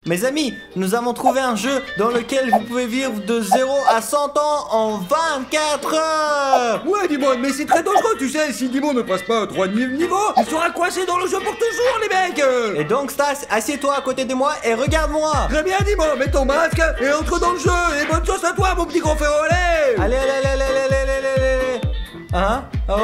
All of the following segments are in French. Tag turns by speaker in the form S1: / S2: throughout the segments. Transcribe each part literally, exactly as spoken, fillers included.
S1: Mes amis, nous avons trouvé un jeu dans lequel vous pouvez vivre de zéro à cent ans en vingt-quatre heures.
S2: Ouais, Dimon, mais c'est très dangereux, tu sais. Si Dimon ne passe pas trois niveaux, il sera coincé dans le jeu pour toujours, les mecs.
S1: Et donc, Stas, assieds-toi à côté de moi et regarde-moi.
S2: Très bien, Dimon, mets ton masque et entre dans le jeu. Et bonne chance à toi, mon petit grand frère. Allez,
S1: allez, allez, allez, allez, allez, allez, allez, allez. Hein? Oh!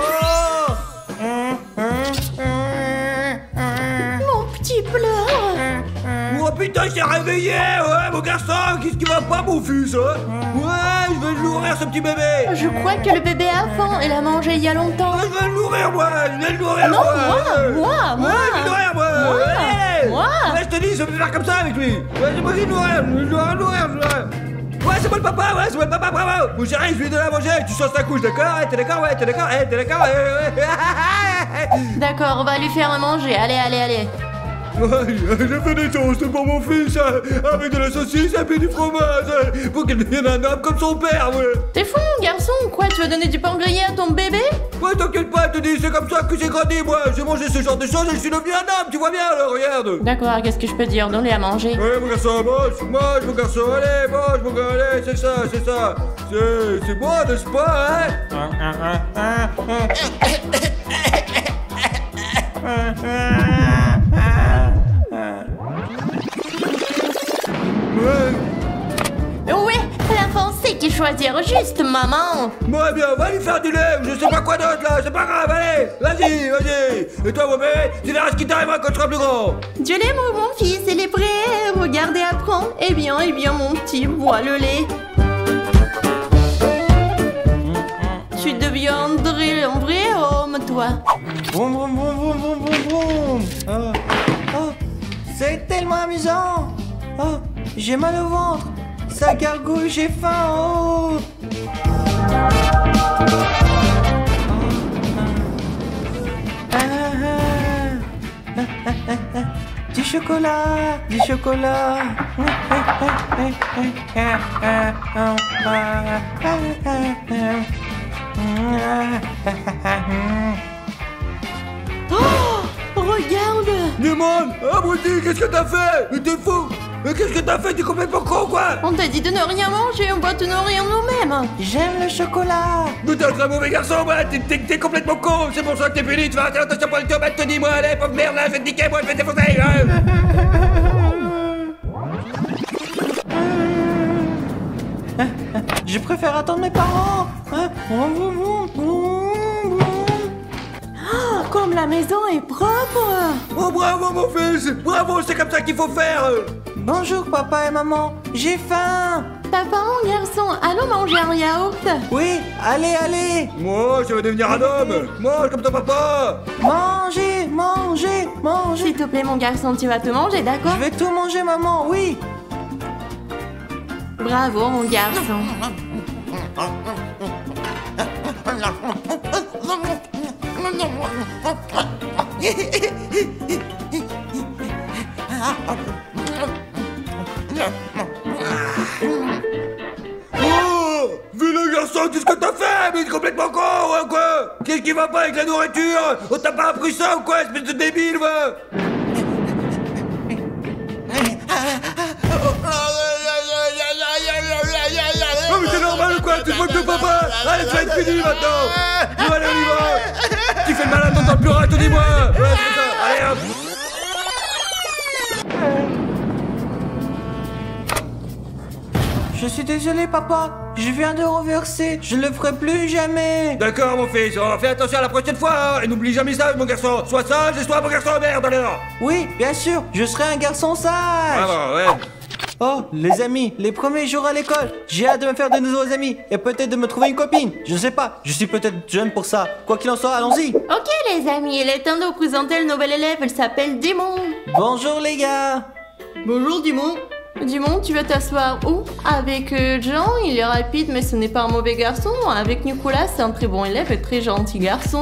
S3: Mon petit pleure.
S2: Oh putain, il s'est réveillé. Ouais, mon garçon, qu'est-ce qui va pas, mon fils, hein? Ouais, je vais le nourrir, ce petit bébé.
S3: Je crois que le bébé a faim. Il a mangé il y a longtemps.
S2: Je vais le nourrir, moi. Je vais le nourrir,
S3: non,
S2: moi.
S3: moi, moi, moi.
S2: Ouais, je vais le nourrir, moi.
S3: Moi,
S2: ouais.
S3: moi.
S2: Ouais, je te dis, je vais faire comme ça avec lui. Ouais, c'est moi qui le nourrir. Je dois le nourrir, je dois... Ouais, c'est moi le papa, ouais, c'est moi le papa, bravo. Mon chéri, je lui ai donné à manger, tu changes ta couche, d'accord? Ouais, t'es d'accord? Ouais, t'es d'accord? Ouais, t'es d'accord? Ouais, ouais.
S3: D'accord, on va lui faire manger, allez, allez, allez.
S2: Ouais, j'ai fait des toasts pour mon fils, avec de la saucisse et puis du fromage, pour qu'il devienne un homme comme son père, ouais.
S3: T'es fou, mon garçon, quoi? Tu vas donner du pain grillé à ton bébé?
S2: Ouais, t'inquiète pas, je te dis, c'est comme ça que j'ai grandi, moi. J'ai mangé ce genre de choses et je suis devenu un homme, tu vois bien, alors, regarde.
S3: D'accord, qu'est-ce que je peux dire? Donne-lui à manger.
S2: Ouais, mon garçon, mange, mange, mon garçon, allez, mange, mon gars, allez, c'est ça, c'est ça. C'est, c'est bon, n'est-ce pas, hein? Ouais.
S3: Ouais, l'enfant sait qu'il choisir juste, maman.
S2: Bon, bien, va lui faire du lait ou je sais pas quoi d'autre, là, c'est pas grave, allez. Vas-y, vas-y. Et toi, mon bébé, tu verras ce qui t'arrivera quand tu seras plus grand.
S3: Dieu l'aime, mon fils, il est prêt. Regardez, apprends. Eh bien, eh bien, mon petit, bois le lait. Tu deviendrais un vrai homme, toi.
S1: Boum, boum, boum, boum, boum, boum, boum. Oh, oh, c'est tellement amusant. Oh, j'ai mal au ventre. Ça gargouille, j'ai faim. Oh. Ah, ah, ah, ah, du chocolat, du chocolat.
S3: Oh, regarde.
S2: Dimon, abruti, qu'est-ce que t'as fait? Mais t'es fou. Mais qu'est-ce que t'as fait? T'es complètement con, quoi.
S3: On t'a dit de ne rien manger, on va te nourrir nous-mêmes.
S1: J'aime le chocolat.
S2: Mais t'es un très mauvais garçon, moi. T'es, t'es, t'es complètement con. C'est pour ça que t'es puni. Tu vas arrêter attention pour le tomate, te dis, moi. Allez, pauvre merde, là, je vais te niquer, moi, je vais te défoncer. Hein.
S1: Je préfère attendre mes parents. Hein?
S3: Oh, comme la maison est propre.
S2: Oh, bravo, mon fils. Bravo, c'est comme ça qu'il faut faire.
S1: Bonjour, papa et maman. J'ai faim.
S3: T'as faim, mon garçon? Allons manger un yaourt.
S1: Oui, allez, allez.
S2: Moi, je vais devenir un homme. Mange comme ton papa.
S1: Mangez, mangez, mangez.
S3: S'il te plaît, mon garçon, tu vas te manger, d'accord?
S1: Je vais tout manger, maman, oui.
S3: Bravo, mon garçon.
S2: Oh, vilain garçon, qu'est-ce que t'as fait? Mais t'es complètement con, hein, quoi? Qu'est-ce qui va pas avec la nourriture? On t'a pas appris ça ou quoi, espèce de débile, va? Oh, mais c'est normal ou quoi? Tu te moques de papa? Allez, tu vas être fini maintenant! Bon, allez, on y va! Tu fais le malade, t'entends plus rien, te dis-moi! Ouais, c'est ça, allez, hop!
S1: Je suis désolé, papa. Je viens de renverser. Je le ferai plus jamais.
S2: D'accord, mon fils, oh, fais attention à la prochaine fois, hein, et n'oublie jamais ça, mon garçon! Sois sage et sois un bon garçon, merde, alors!
S1: Oui, bien sûr. Je serai un garçon sage.
S2: Ah, ouais.
S1: Oh, les amis, les premiers jours à l'école. J'ai hâte de me faire de nouveaux amis et peut-être de me trouver une copine. Je sais pas, je suis peut-être jeune pour ça. Quoi qu'il en soit, allons-y.
S3: Ok, les amis, il est temps de vous présenter le nouvel élève. Elle s'appelle Dimon.
S1: Bonjour les gars.
S3: Bonjour, Dimon. Dimon, tu vas t'asseoir où? Avec euh, Jean, il est rapide, mais ce n'est pas un mauvais garçon. Avec Nicolas, c'est un très bon élève et très gentil garçon.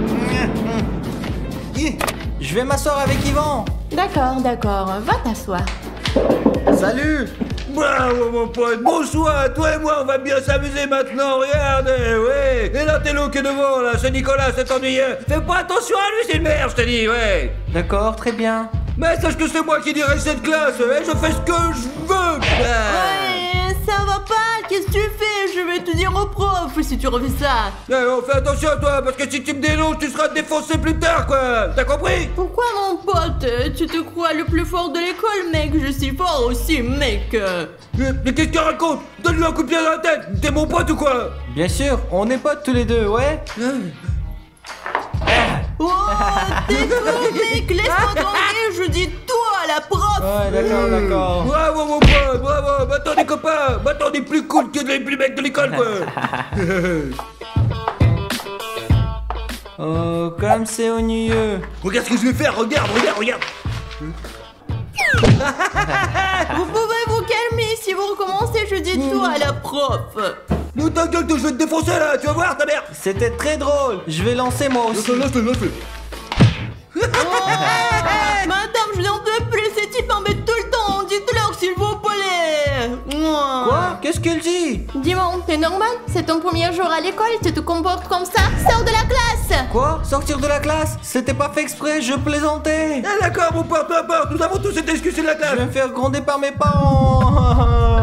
S1: Je vais m'asseoir avec Yvan.
S3: D'accord, d'accord, va t'asseoir.
S1: Salut.
S2: Bravo, mon pote, bon choix. Toi et moi, on va bien s'amuser maintenant, regarde, ouais. Et là, t'es l'eau qui est devant, là, c'est Nicolas, c'est ennuyeux. Fais pas attention à lui, c'est une merde, je te dis, ouais.
S1: D'accord, très bien.
S2: Mais sache que c'est moi qui dirai cette classe, et je fais ce que je veux.
S3: Ouais, ça va pas, qu'est-ce que tu fais? Je vais te dire au prof si tu refais ça.
S2: Eh, oh, fais attention à toi, parce que si tu me dénonces, tu seras défoncé plus tard, quoi. T'as compris?
S3: Pourquoi mon pote? Tu te crois le plus fort de l'école, mec? Je suis fort aussi, mec.
S2: Mais, mais qu'est-ce qu'il raconte? Donne-lui un coup de pied dans la tête. T'es mon pote ou quoi?
S1: Bien sûr, on est potes tous les deux, ouais.
S3: Oh, t'es fou, mec, laisse-moi tranquille, je dis toi à la prof.
S1: Ouais, d'accord, d'accord.
S2: Bravo mon pote, bravo. Maintenant les copains, maintenant on est plus cool que les plus mecs de l'école, quoi.
S1: Oh, comme c'est ennuyeux.
S2: Regarde ce que je vais faire, regarde, regarde, regarde.
S3: Vous pouvez vous calmer, si vous recommencez, je dis toi à la prof.
S2: Nous ta gueule, je vais te défoncer là, tu vas voir ta mère.
S1: C'était très drôle. Je vais lancer moi aussi.
S2: Lâche-le, lâche-le.
S3: Oh, madame, je n'en peux plus, ces types m'embêtent tout le temps, dites-leur s'il vous plaît.
S1: Quoi? Qu'est-ce qu'elle dit?
S3: Dis-moi, t'es normal? C'est ton premier jour à l'école, tu te comportes comme ça? Sors de la classe.
S1: Quoi? Sortir de la classe? C'était pas fait exprès, je plaisantais.
S2: Ah d'accord mon pote, peu importe, nous avons tous été excusés de la
S1: Je
S2: classe.
S1: vais me faire gronder par mes parents.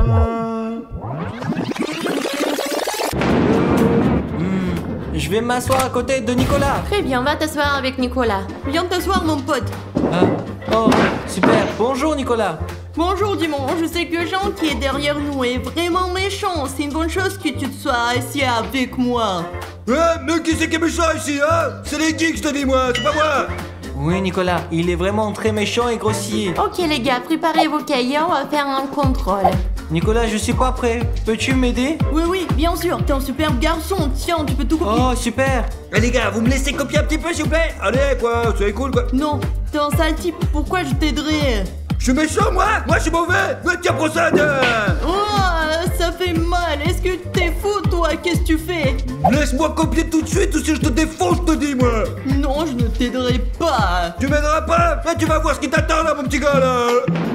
S1: Hmm, Je vais m'asseoir à côté de Nicolas.
S3: Très bien, va t'asseoir avec Nicolas. Viens t'asseoir, mon pote.
S1: Ah. Oh, super. Bonjour Nicolas.
S3: Bonjour Dimon, je sais que Jean qui est derrière nous est vraiment méchant. C'est une bonne chose que tu te sois assis avec moi.
S2: Hein? Mais qui c'est qui est méchant ici, hein? C'est les geeks, je te dis moi, c'est pas moi.
S1: Oui Nicolas, il est vraiment très méchant et grossier.
S3: Ok les gars, préparez vos cahiers, on va faire un contrôle.
S1: Nicolas, je suis pas prêt. Peux-tu m'aider?
S3: Oui, oui, bien sûr, t'es un superbe garçon. Tiens, tu peux tout copier.
S1: Oh, super.
S2: Eh les gars, vous me laissez copier un petit peu s'il vous plaît? Allez quoi, c'est cool quoi.
S3: Non, t'es un sale type, pourquoi je t'aiderais?
S2: Je suis méchant moi? Moi je suis mauvais. Mais tiens pour ça, tiens.
S3: Oh, ça fait mal. Est-ce que t'es fou, toi? Qu'est-ce que tu fais?
S2: Laisse-moi copier tout de suite ou si je te défonce, je te dis moi.
S3: Non, je ne t'aiderai pas.
S2: Tu m'aideras pas? Mais tu vas voir ce qui t'attend là mon petit gars là.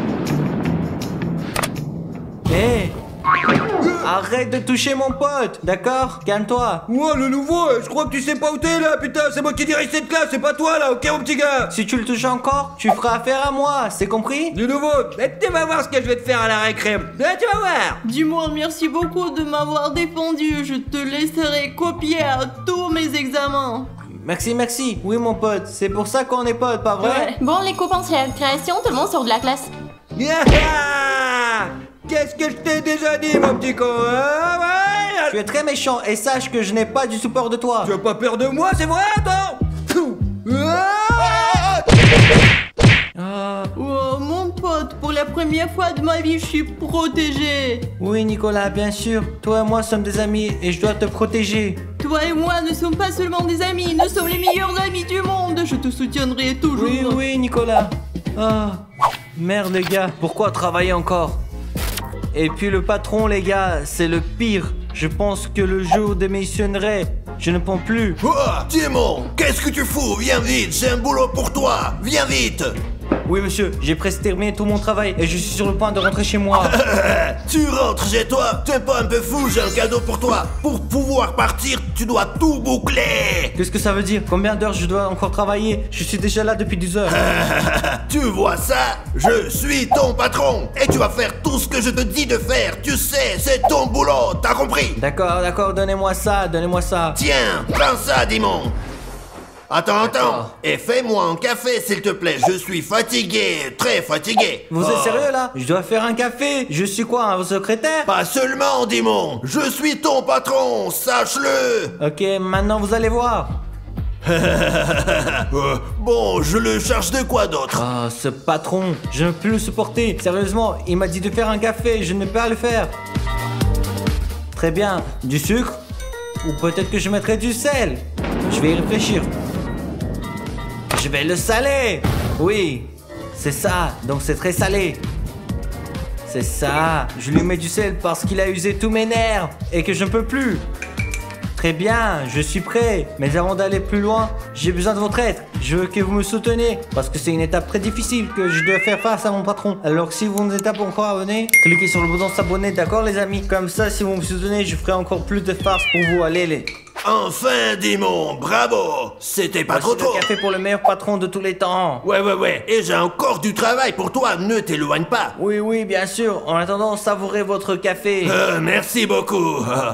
S1: Hé, arrête de toucher mon pote, d'accord? Calme-toi.
S2: Moi le nouveau, je crois que tu sais pas où t'es là, putain, c'est moi qui dirige cette classe, c'est pas toi là, ok mon petit gars?
S1: Si tu le touches encore, tu feras affaire à moi, c'est compris?
S2: Du nouveau, mais tu vas voir ce que je vais te faire à la récré. Là, tu vas voir.
S3: Dis-moi, merci beaucoup de m'avoir défendu. Je te laisserai copier à tous mes examens.
S1: Merci, merci. Oui, mon pote, c'est pour ça qu'on est potes, pas vrai?
S3: Bon, les copains, c'est la création, tout le monde sort de la classe.
S2: Yeah. Qu'est-ce que je t'ai déjà dit mon petit con, hein? Ouais.
S1: Tu es très méchant et sache que je n'ai pas du support de toi.
S2: Tu as pas peur de moi, c'est vrai, attends. Ah.
S1: Ah,
S3: Oh, mon pote, pour la première fois de ma vie, je suis protégé.
S1: oui, Nicolas, bien sûr. Toi et moi sommes des amis et je dois te protéger.
S3: Toi et moi ne sommes pas seulement des amis, nous sommes les meilleurs amis du monde. Je te soutiendrai toujours.
S1: Oui, oui, Nicolas. Ah, merde, les gars, pourquoi travailler encore? Et puis le patron, les gars, c'est le pire. Je pense que le jour démissionnerait. Je ne peux plus.
S4: Oh, Dimon, qu'est-ce que tu fous? Viens vite, j'ai un boulot pour toi. Viens vite.
S1: Oui, monsieur, j'ai presque terminé tout mon travail et je suis sur le point de rentrer chez moi.
S4: Tu rentres chez toi? T'es pas un peu fou? J'ai un cadeau pour toi. Pour pouvoir partir, tu dois tout boucler.
S1: Qu'est-ce que ça veut dire? Combien d'heures je dois encore travailler? Je suis déjà là depuis dix heures.
S4: Tu vois ça? Je suis ton patron. Et tu vas faire tout ce que je te dis de faire. Tu sais, c'est ton boulot, t'as compris?
S1: D'accord, d'accord, donnez-moi ça, donnez-moi ça.
S4: Tiens, prends ça, Dimon. Attends, attends. Et fais-moi un café, s'il te plaît. Je suis fatigué, très fatigué.
S1: Vous
S4: Oh.
S1: êtes sérieux là? Je dois faire un café. Je suis quoi, un secrétaire?
S4: Pas seulement, Dimon. Je suis ton patron, sache-le.
S1: Ok, maintenant vous allez voir.
S4: Euh, bon, je le charge de quoi d'autre?
S1: Ah, ce patron, je ne peux plus le supporter. Sérieusement, il m'a dit de faire un café, je ne peux pas le faire. Très bien, du sucre? Ou peut-être que je mettrai du sel. Je vais y réfléchir. Je vais le saler. Oui, c'est ça, donc c'est très salé. C'est ça, je lui mets du sel parce qu'il a usé tous mes nerfs et que je ne peux plus. Très bien, je suis prêt. Mais avant d'aller plus loin, j'ai besoin de votre aide. Je veux que vous me souteniez parce que c'est une étape très difficile que je dois faire face à mon patron. Alors si vous n'êtes pas encore abonné, cliquez sur le bouton s'abonner, d'accord les amis? Comme ça, si vous me soutenez, je ferai encore plus de farces pour vous. Allez les...
S4: Enfin, Dimon, bravo. C'était pas trop
S1: Voici
S4: trop.
S1: le café pour le meilleur patron de tous les temps.
S4: Ouais, ouais, ouais. Et j'ai encore du travail pour toi, ne t'éloigne pas.
S1: Oui, oui, bien sûr. En attendant, savourez votre café.
S4: Euh, merci beaucoup.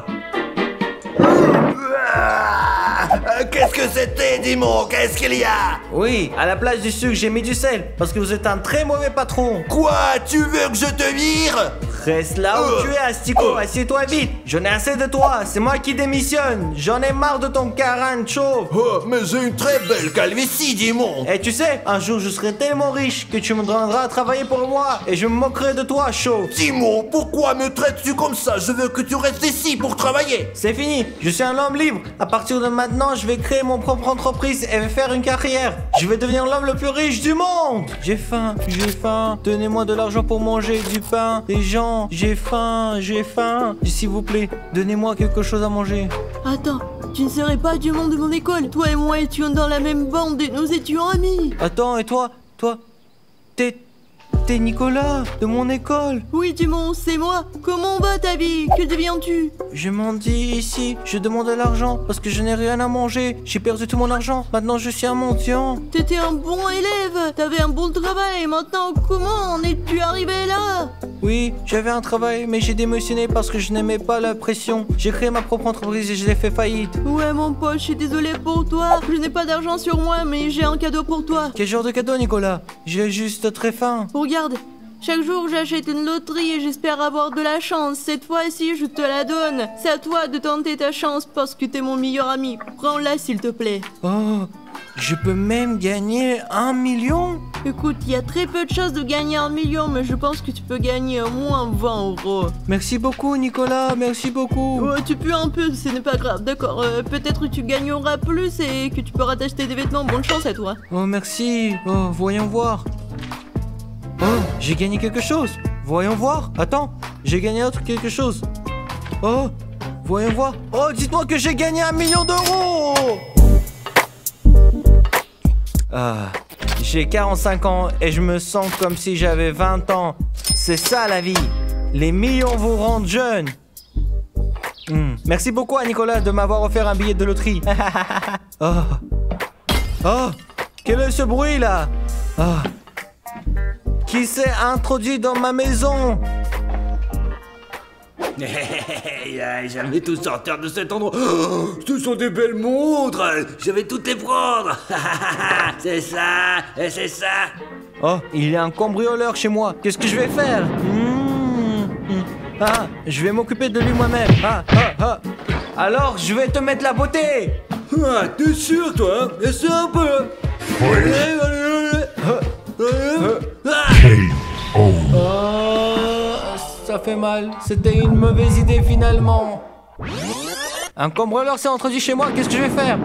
S4: Euh, Qu'est-ce que c'était, Dimon? Qu'est-ce qu'il y a?
S1: Oui, à la place du sucre, j'ai mis du sel. Parce que vous êtes un très mauvais patron.
S4: Quoi? Tu veux que je te vire?
S1: Reste là où
S4: Euh.
S1: tu es, Astico.
S4: Euh.
S1: Assieds-toi vite. J'en ai assez de toi. C'est moi qui démissionne. J'en ai marre de ton carane chauve.
S4: Oh, mais j'ai une très belle calvitie, Dimon.
S1: Et tu sais, un jour je serai tellement riche que tu me demanderas à travailler pour moi et je me moquerai de toi, chauve.
S4: Dimon, pourquoi me traites-tu comme ça? Je veux que tu restes ici pour travailler.
S1: C'est fini, je suis un homme libre. À partir de maintenant, je vais créer mon propre entreprise et vais faire une carrière. Je vais devenir l'homme le plus riche du monde. J'ai faim, j'ai faim. Donnez-moi de l'argent pour manger du pain. Les gens, j'ai faim, j'ai faim. S'il vous plaît, donnez-moi quelque chose à manger.
S3: Attends, tu ne serais pas du monde de mon école. Toi et moi étions dans la même bande et nous étions amis.
S1: Attends, et toi, toi, t'es, t'es Nicolas de mon école.
S3: Oui, Dumont, c'est moi. Comment va ta vie? Que deviens-tu?
S1: Je m'en dis ici, je demande de l'argent parce que je n'ai rien à manger. J'ai perdu tout mon argent. Maintenant, je suis un mendiant.
S3: T'étais un bon élève, t'avais un bon travail. Maintenant, comment en es-tu arrivé là?
S1: Oui, j'avais un travail, mais j'ai démissionné parce que je n'aimais pas la pression. J'ai créé ma propre entreprise et je l'ai fait faillite.
S3: Ouais, mon pote, je suis désolé pour toi. Je n'ai pas d'argent sur moi, mais j'ai un cadeau pour toi.
S1: Quel genre de cadeau, Nicolas? J'ai juste très faim.
S3: Regarde, chaque jour j'achète une loterie et j'espère avoir de la chance. Cette fois-ci, je te la donne. C'est à toi de tenter ta chance parce que t'es mon meilleur ami. Prends-la s'il te plaît.
S1: Oh, je peux même gagner un million?
S3: Écoute, il y a très peu de chances de gagner un million, mais je pense que tu peux gagner au moins vingt euros.
S1: Merci beaucoup, Nicolas, merci beaucoup.
S3: Ouais, tu pues un peu, ce n'est pas grave, d'accord. Euh, Peut-être que tu gagneras plus et que tu pourras t'acheter des vêtements. Bonne chance à toi.
S1: Oh, merci. Oh, voyons voir. Oh, j'ai gagné quelque chose. Voyons voir. Attends, j'ai gagné autre quelque chose. Oh, voyons voir. Oh, dites-moi que j'ai gagné un million d'euros. Ah, j'ai quarante-cinq ans et je me sens comme si j'avais vingt ans. C'est ça la vie. Les millions vous rendent jeune. Hmm. Merci beaucoup à Nicolas de m'avoir offert un billet de loterie. Oh. Oh, quel est ce bruit là? Oh. Qui s'est introduit dans ma maison?
S2: J'avais tout sortir de cet endroit. Oh, ce sont des belles montres. Je vais toutes les prendre. C'est ça, et c'est ça.
S1: Oh, il y a un cambrioleur chez moi. Qu'est-ce que je vais faire? Mmh, mmh. Ah, je vais m'occuper de lui moi-même. Ah, ah, ah. Alors, je vais te mettre la beauté.
S2: Ah, t'es sûr, toi, hein? Essaie un peu. Allez, allez, allez. Ah.
S1: Oh, ça fait mal. C'était une mauvaise idée finalement. Un cambrioleur s'est introduit chez moi. Qu'est-ce que je vais faire?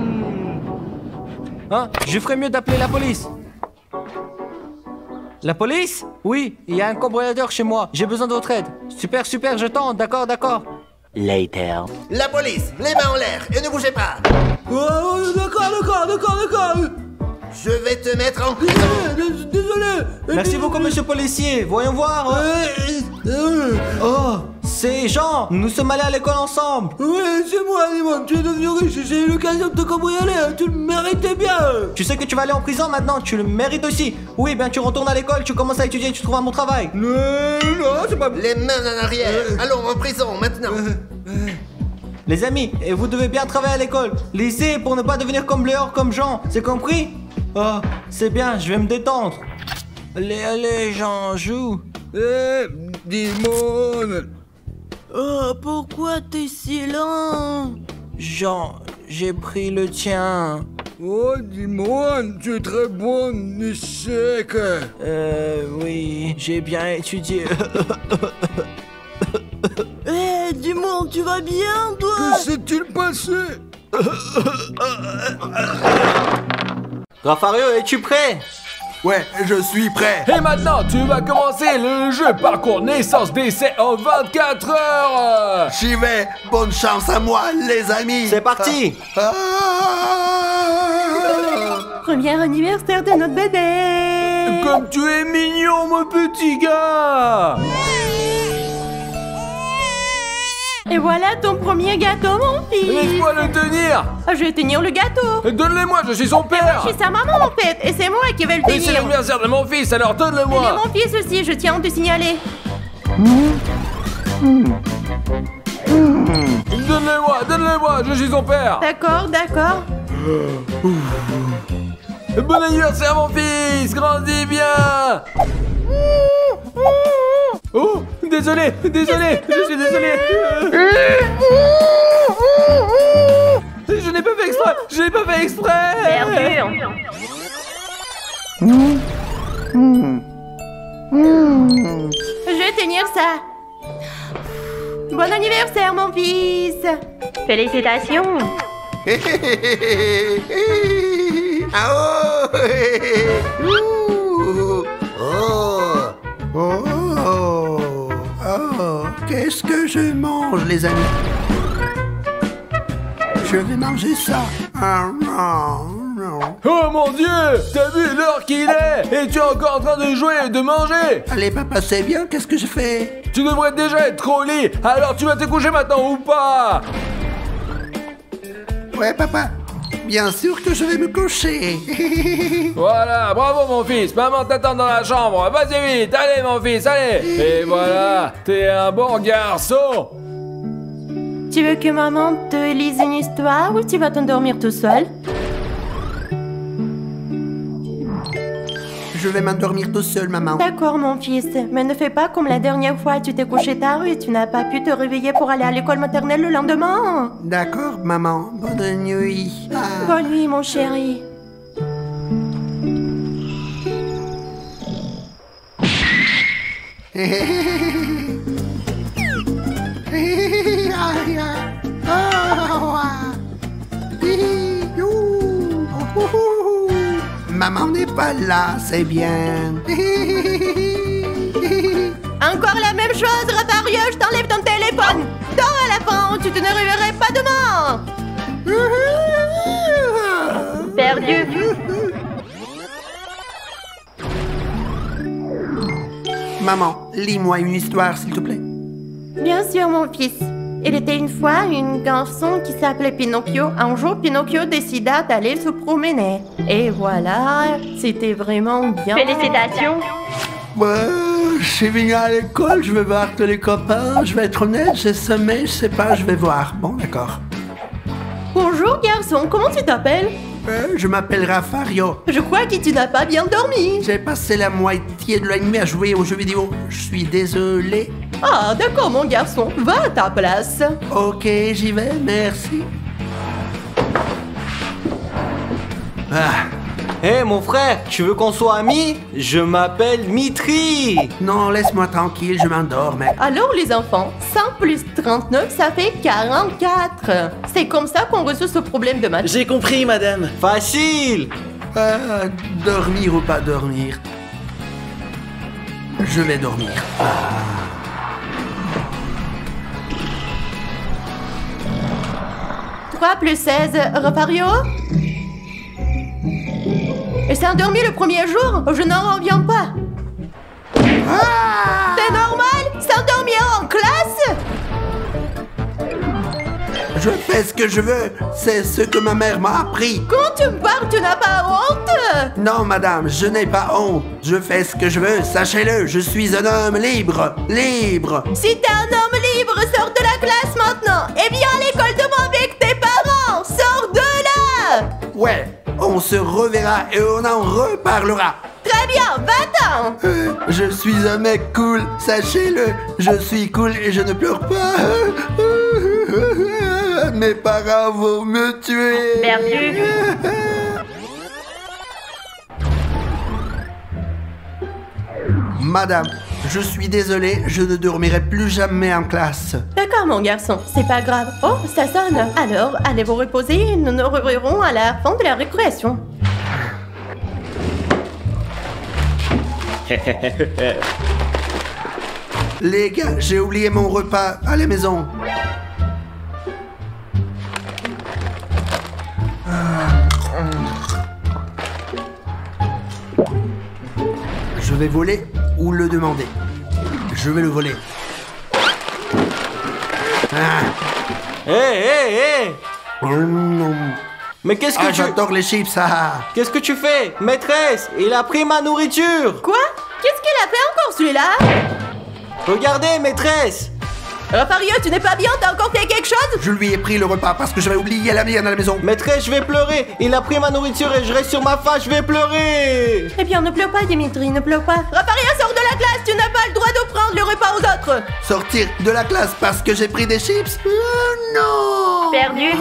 S1: Hein? Je ferais mieux d'appeler la police. La police? Oui, il y a un cambrioleur chez moi. J'ai besoin de votre aide. Super, super, je tente. D'accord, d'accord.
S5: Later.
S4: La police, les mains en l'air et ne bougez pas.
S2: Oh, d'accord, d'accord, d'accord, d'accord.
S4: Je vais te mettre en prison.
S2: Eh, Désolé.
S1: Merci beaucoup, monsieur policier. Voyons voir. Oh, c'est Jean. Nous sommes allés à l'école ensemble.
S2: Oui, c'est moi, Dimon. Tu es devenu riche et j'ai eu l'occasion de te cambrioler. Tu le méritais bien.
S1: Tu sais que tu vas aller en prison maintenant. Tu le mérites aussi. Oui, bien tu retournes à l'école, tu commences à étudier et tu trouves un bon travail.
S2: Non, non, c'est pas...
S4: Les mains en arrière. Allons en prison maintenant.
S1: Les amis, et vous devez bien travailler à l'école. Lycée pour ne pas devenir comme Léor, comme Jean. C'est compris? Oh, c'est bien, je vais me détendre. Allez, allez, Jean, joue.
S2: Eh, Dimon.
S3: Oh, pourquoi t'es si lent?
S1: Jean, j'ai pris le tien.
S2: Oh, Dimon, tu es très bon en échec.
S1: Euh, oui, j'ai bien étudié.
S3: Eh, Dumont, tu vas bien, toi?
S2: Que s'est-il passé?
S1: Rafario, es-tu prêt?
S4: Ouais, je suis prêt.
S2: Et maintenant, tu vas commencer le jeu parcours naissance décès en vingt-quatre heures.
S4: J'y vais. Bonne chance à moi, les amis.
S1: C'est parti.
S4: Ah.
S3: Premier anniversaire de notre bébé.
S2: Comme tu es mignon, mon petit gars.
S3: Et voilà ton premier gâteau, mon fils.
S2: Laisse-moi le tenir.
S3: Ah, je vais tenir le gâteau.
S2: Donne-le-moi, je suis son père.
S3: Je suis sa maman, en fait, et c'est moi qui vais le
S2: Et c'est
S3: tenir.
S2: l'anniversaire de mon fils, alors
S3: Et
S2: donne-le-moi.
S3: mon fils aussi, je tiens à te signaler.
S2: Donne-le-moi, donne-le-moi, je suis son père.
S3: D'accord, d'accord.
S2: Bon anniversaire, mon fils, grandis bien. Oh, désolé, désolé, je suis désolé. Je n'ai pas fait exprès, je n'ai pas fait exprès.
S3: Perdu. Je vais tenir ça. Bon anniversaire, mon fils. Félicitations.
S4: Ah oh. Ouh. Oh. Oh. Oh. Qu'est-ce que je mange, les amis? Je vais manger ça. Ah, non, non.
S2: Oh mon Dieu, t'as vu l'heure qu'il est? Et tu es encore en train de jouer et de manger?
S4: Allez, papa, c'est bien. Qu'est-ce que je fais?
S2: Tu devrais déjà être au lit, alors tu vas te coucher maintenant ou pas?
S4: Ouais, papa. Bien sûr que je vais me coucher.
S2: Voilà, bravo mon fils, maman t'attend dans la chambre, vas-y vite, allez mon fils, allez. Et voilà, t'es un bon garçon.
S3: Tu veux que maman te lise une histoire ou tu vas t'endormir tout seul?
S4: Je vais m'endormir tout seul, maman.
S3: D'accord, mon fils, mais ne fais pas comme la dernière fois, tu t'es couché tard et tu n'as pas pu te réveiller pour aller à l'école maternelle le lendemain.
S4: D'accord, maman. Bonne nuit. Ah.
S3: Bonne nuit, mon chéri.
S4: Maman n'est pas là, c'est bien.
S3: Encore la même chose, Rafario, je t'enlève ton téléphone. Dors à la fin, tu te ne réveillerai pas demain. Perdu.
S4: Maman, lis-moi une histoire, s'il te plaît.
S3: Bien sûr, mon fils. Il était une fois une garçon qui s'appelait Pinocchio. Un jour, Pinocchio décida d'aller se promener. Et voilà, c'était vraiment bien. Félicitations.
S4: Ouais, je suis venu à l'école, je vais voir tous les copains, je vais être honnête, j'ai sommeil, je sais pas, je vais voir. Bon, d'accord.
S3: Bonjour, garçon, comment tu t'appelles?
S4: Euh, je m'appelle Rafario.
S3: Je crois que tu n'as pas bien dormi.
S4: J'ai passé la moitié de la nuit à jouer aux jeux vidéo. Je suis désolé.
S3: Ah, d'accord, mon garçon, va à ta place.
S4: Ok, j'y vais, merci. Ah,
S1: Hé mon frère, tu veux qu'on soit amis? Je m'appelle Mitri.
S4: non, laisse-moi tranquille, je m'endors, mec.
S3: Alors, les enfants, cinq plus trente-neuf, ça fait quarante-quatre. C'est comme ça qu'on résout ce problème de maths.
S1: J'ai compris madame. Facile.
S4: Ah, dormir ou pas dormir? Je vais dormir.
S3: trois plus seize, Rafario? Il s'est endormi le premier jour? Je n'en reviens pas.
S4: Ah!
S3: C'est normal? S'endormir en classe?
S4: Je fais ce que je veux, c'est ce que ma mère m'a appris.
S3: Quand tu me parles, tu n'as pas honte?
S4: Non, madame, je n'ai pas honte. Je fais ce que je veux, sachez-le, je suis un homme libre. Libre.
S3: Si t'es un homme libre, sors de la classe maintenant et viens à l'école demain avec tes parents. Sors de là.
S4: Ouais, on se reverra et on en reparlera.
S3: Très bien, va-t'en.
S4: Euh, je suis un mec cool, sachez-le. Je suis cool et je ne pleure pas. Mes parents vont me tuer.
S3: Perdu.
S4: Madame, je suis désolé, je ne dormirai plus jamais en classe.
S3: D'accord, mon garçon, c'est pas grave. Oh, ça sonne. Alors, allez vous reposer et nous nous reverrons à la fin de la récréation.
S5: Les gars, j'ai oublié mon repas à la maison. Je vais voler ou le demander. Je vais le voler. Ah.
S1: Hé, hé, hé!
S5: Mmh.
S1: Mais qu'est-ce que
S5: Ah,
S1: tu...
S5: j'adore les chips, ah.
S1: Qu'est-ce que tu fais? Maîtresse, il a pris ma nourriture!
S3: Quoi? Qu'est-ce qu'il a fait encore celui-là?
S1: Regardez, maîtresse!
S3: Rafario, tu n'es pas bien? T'as encore fait quelque chose?
S5: Je lui ai pris le repas parce que j'avais oublié la mienne à la maison.
S1: Maîtresse, je vais pleurer! Il a pris ma nourriture et je reste sur ma faim, je vais pleurer!
S3: Eh bien, ne pleure pas, Dimitri, ne pleure pas. Rafario, sors de la classe, tu n'as pas le droit de prendre le repas aux autres.
S5: Sortir de la classe parce que j'ai pris des chips? Oh non!
S3: Perdu.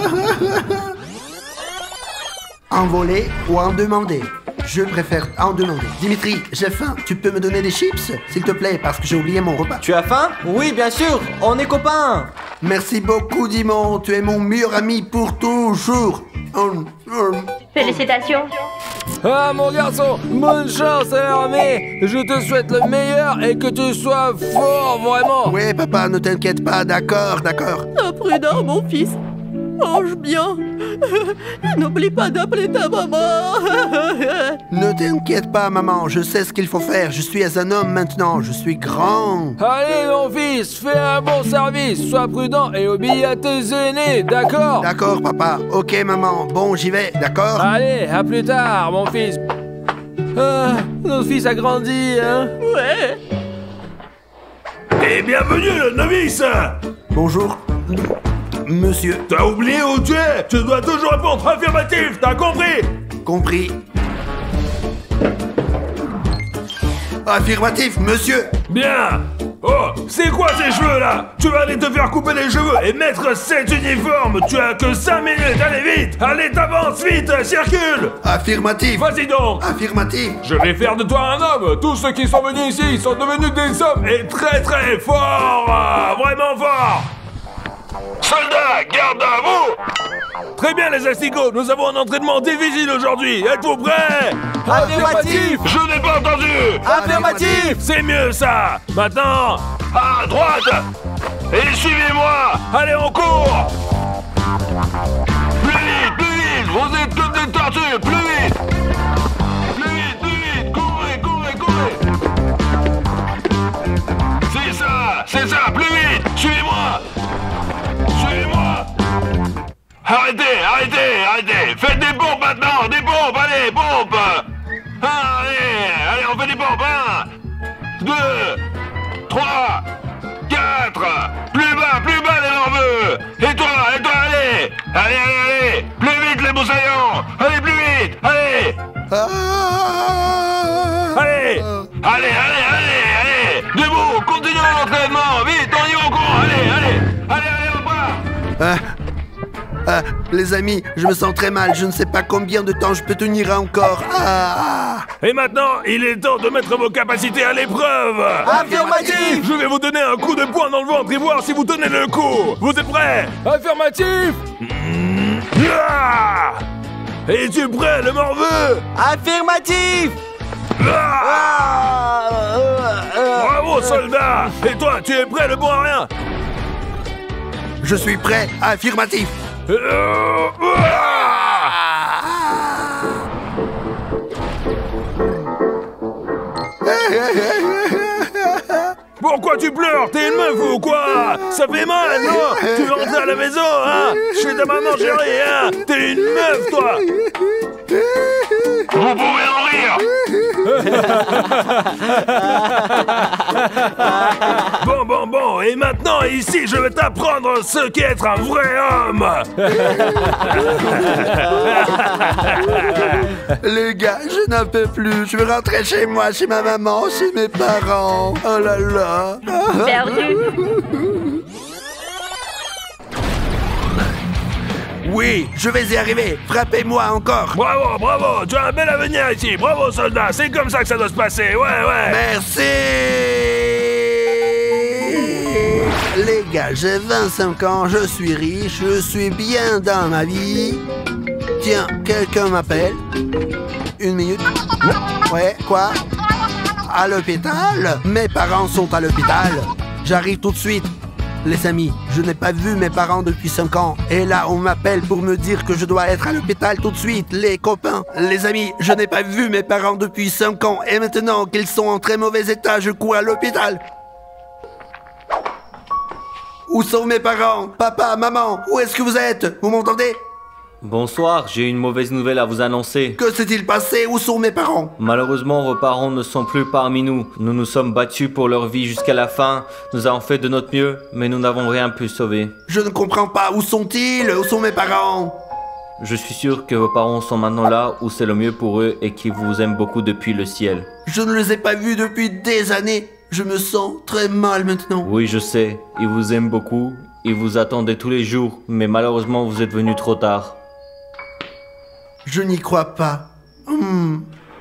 S5: En voler ou en demander? Je préfère en demander. Dimitri, j'ai faim. Tu peux me donner des chips, s'il te plaît, parce que j'ai oublié mon repas.
S1: Tu as faim? Oui, bien sûr, on est copains!
S5: Merci beaucoup, Dimon. Tu es mon meilleur ami pour toujours. Hum, hum.
S3: Félicitations.
S2: Ah mon garçon, bonne chance à l'armée. Je te souhaite le meilleur et que tu sois fort, vraiment.
S5: Ouais, papa, ne t'inquiète pas. D'accord, d'accord.
S3: À prudent, mon fils. Mange bien. N'oublie pas d'appeler ta maman.
S5: Ne t'inquiète pas, maman. Je sais ce qu'il faut faire. Je suis un homme maintenant. Je suis grand.
S2: Allez mon fils, fais un bon service, sois prudent et obéis à tes aînés, d'accord?
S5: D'accord, papa. Ok, maman. Bon, j'y vais. D'accord?
S2: Allez, à plus tard, mon fils. Ah, notre fils a grandi, hein?
S3: Ouais.
S4: Et bienvenue, le novice!
S5: Bonjour. Monsieur.
S4: T'as oublié où tu es? Tu dois toujours répondre affirmatif, t'as compris?
S5: Compris. Affirmatif, monsieur.
S4: Bien! Oh, c'est quoi ces cheveux là? Tu vas aller te faire couper les cheveux et mettre cet uniforme! Tu as que cinq minutes, allez vite! Allez, t'avance vite, circule!
S5: Affirmatif.
S4: Vas-y donc!
S5: Affirmatif.
S4: Je vais faire de toi un homme! Tous ceux qui sont venus ici sont devenus des hommes et très très forts! euh, Vraiment forts! Soldats, garde à vous! Très bien les asticots, nous avons un entraînement difficile aujourd'hui. Êtes-vous prêts?
S1: Affirmatif!
S4: Je n'ai pas entendu!
S1: Affirmatif!
S4: C'est mieux ça! Maintenant, à droite! Et suivez-moi! Allez, on court! Plus vite, plus vite! Vous êtes comme des tortues! Plus vite! Plus vite, plus vite! Courez, courez, courez! C'est ça! C'est ça! Plus vite! Suivez-moi! Suivez-moi! Arrêtez, arrêtez, arrêtez! Faites des pompes maintenant! Des pompes! Allez, pompes! Allez, allez, on fait des pompes! Un, deux, trois, quatre! Plus bas, plus bas les nerveux! Et toi, et toi, allez! Allez, allez, allez! Plus vite les moussaillons! Allez, plus vite! Allez!
S5: Ah.
S4: Allez! Allez, allez, allez, allez! Debout! Continuez l'entraînement! Vite, on y va, on court! Allez, allez! Allez, allez, on part!
S5: Ah. Ah, les amis, je me sens très mal. Je ne sais pas combien de temps je peux tenir encore. Ah.
S4: Et maintenant, il est temps de mettre vos capacités à l'épreuve!
S1: Affirmatif!
S4: Je vais vous donner un coup de poing dans le ventre et voir si vous tenez le coup! Vous êtes prêts?
S2: Affirmatif!
S4: Ah! Es-tu prêt, le morveux?
S1: Affirmatif!
S4: Ah!
S1: Ah, euh, euh,
S4: Bravo, soldat! Et toi, tu es prêt, le bon à rien?
S5: Je suis prêt. Affirmatif.
S4: Euh, ah! Pourquoi tu pleures? T'es une meuf ou quoi? Ça fait mal, non? Tu veux rentrer à la maison, hein? Chez ta maman chérie, hein? T'es une meuf, toi! Vous pouvez en rire! Bon, bon, bon, et maintenant, ici, je vais t'apprendre ce qu'est être un vrai homme!
S5: Les gars, je n'en peux plus. Je veux rentrer chez moi, chez ma maman, chez mes parents. Oh là là.
S3: Perdu.
S5: Oui, je vais y arriver. Frappez-moi encore.
S4: Bravo, bravo, tu as un bel avenir ici. Bravo, soldat, c'est comme ça que ça doit se passer, ouais, ouais.
S5: Merci. Les gars, j'ai vingt-cinq ans, je suis riche, je suis bien dans ma vie. Tiens, quelqu'un m'appelle. Une minute. Ouais, quoi? à l'hôpital? Mes parents sont à l'hôpital. J'arrive tout de suite. Les amis, je n'ai pas vu mes parents depuis cinq ans. Et là, on m'appelle pour me dire que je dois être à l'hôpital tout de suite. Les copains, les amis, je n'ai pas vu mes parents depuis cinq ans. Et maintenant qu'ils sont en très mauvais état, je cours à l'hôpital. Où sont mes parents? Papa, maman, où est-ce que vous êtes? Vous m'entendez?
S1: Bonsoir, j'ai une mauvaise nouvelle à vous annoncer.
S5: Que s'est-il passé? Où sont mes parents?
S1: Malheureusement, vos parents ne sont plus parmi nous. Nous nous sommes battus pour leur vie jusqu'à la fin. Nous avons fait de notre mieux, mais nous n'avons rien pu sauver.
S5: Je ne comprends pas. Où sont-ils? Où sont mes parents?
S1: Je suis sûr que vos parents sont maintenant là où c'est le mieux pour eux et qu'ils vous aiment beaucoup depuis le ciel.
S5: Je ne les ai pas vus depuis des années. Je me sens très mal maintenant.
S1: Oui, je sais. Ils vous aiment beaucoup. Ils vous attendaient tous les jours, mais malheureusement, vous êtes venus trop tard.
S5: Je n'y crois pas. Hmm.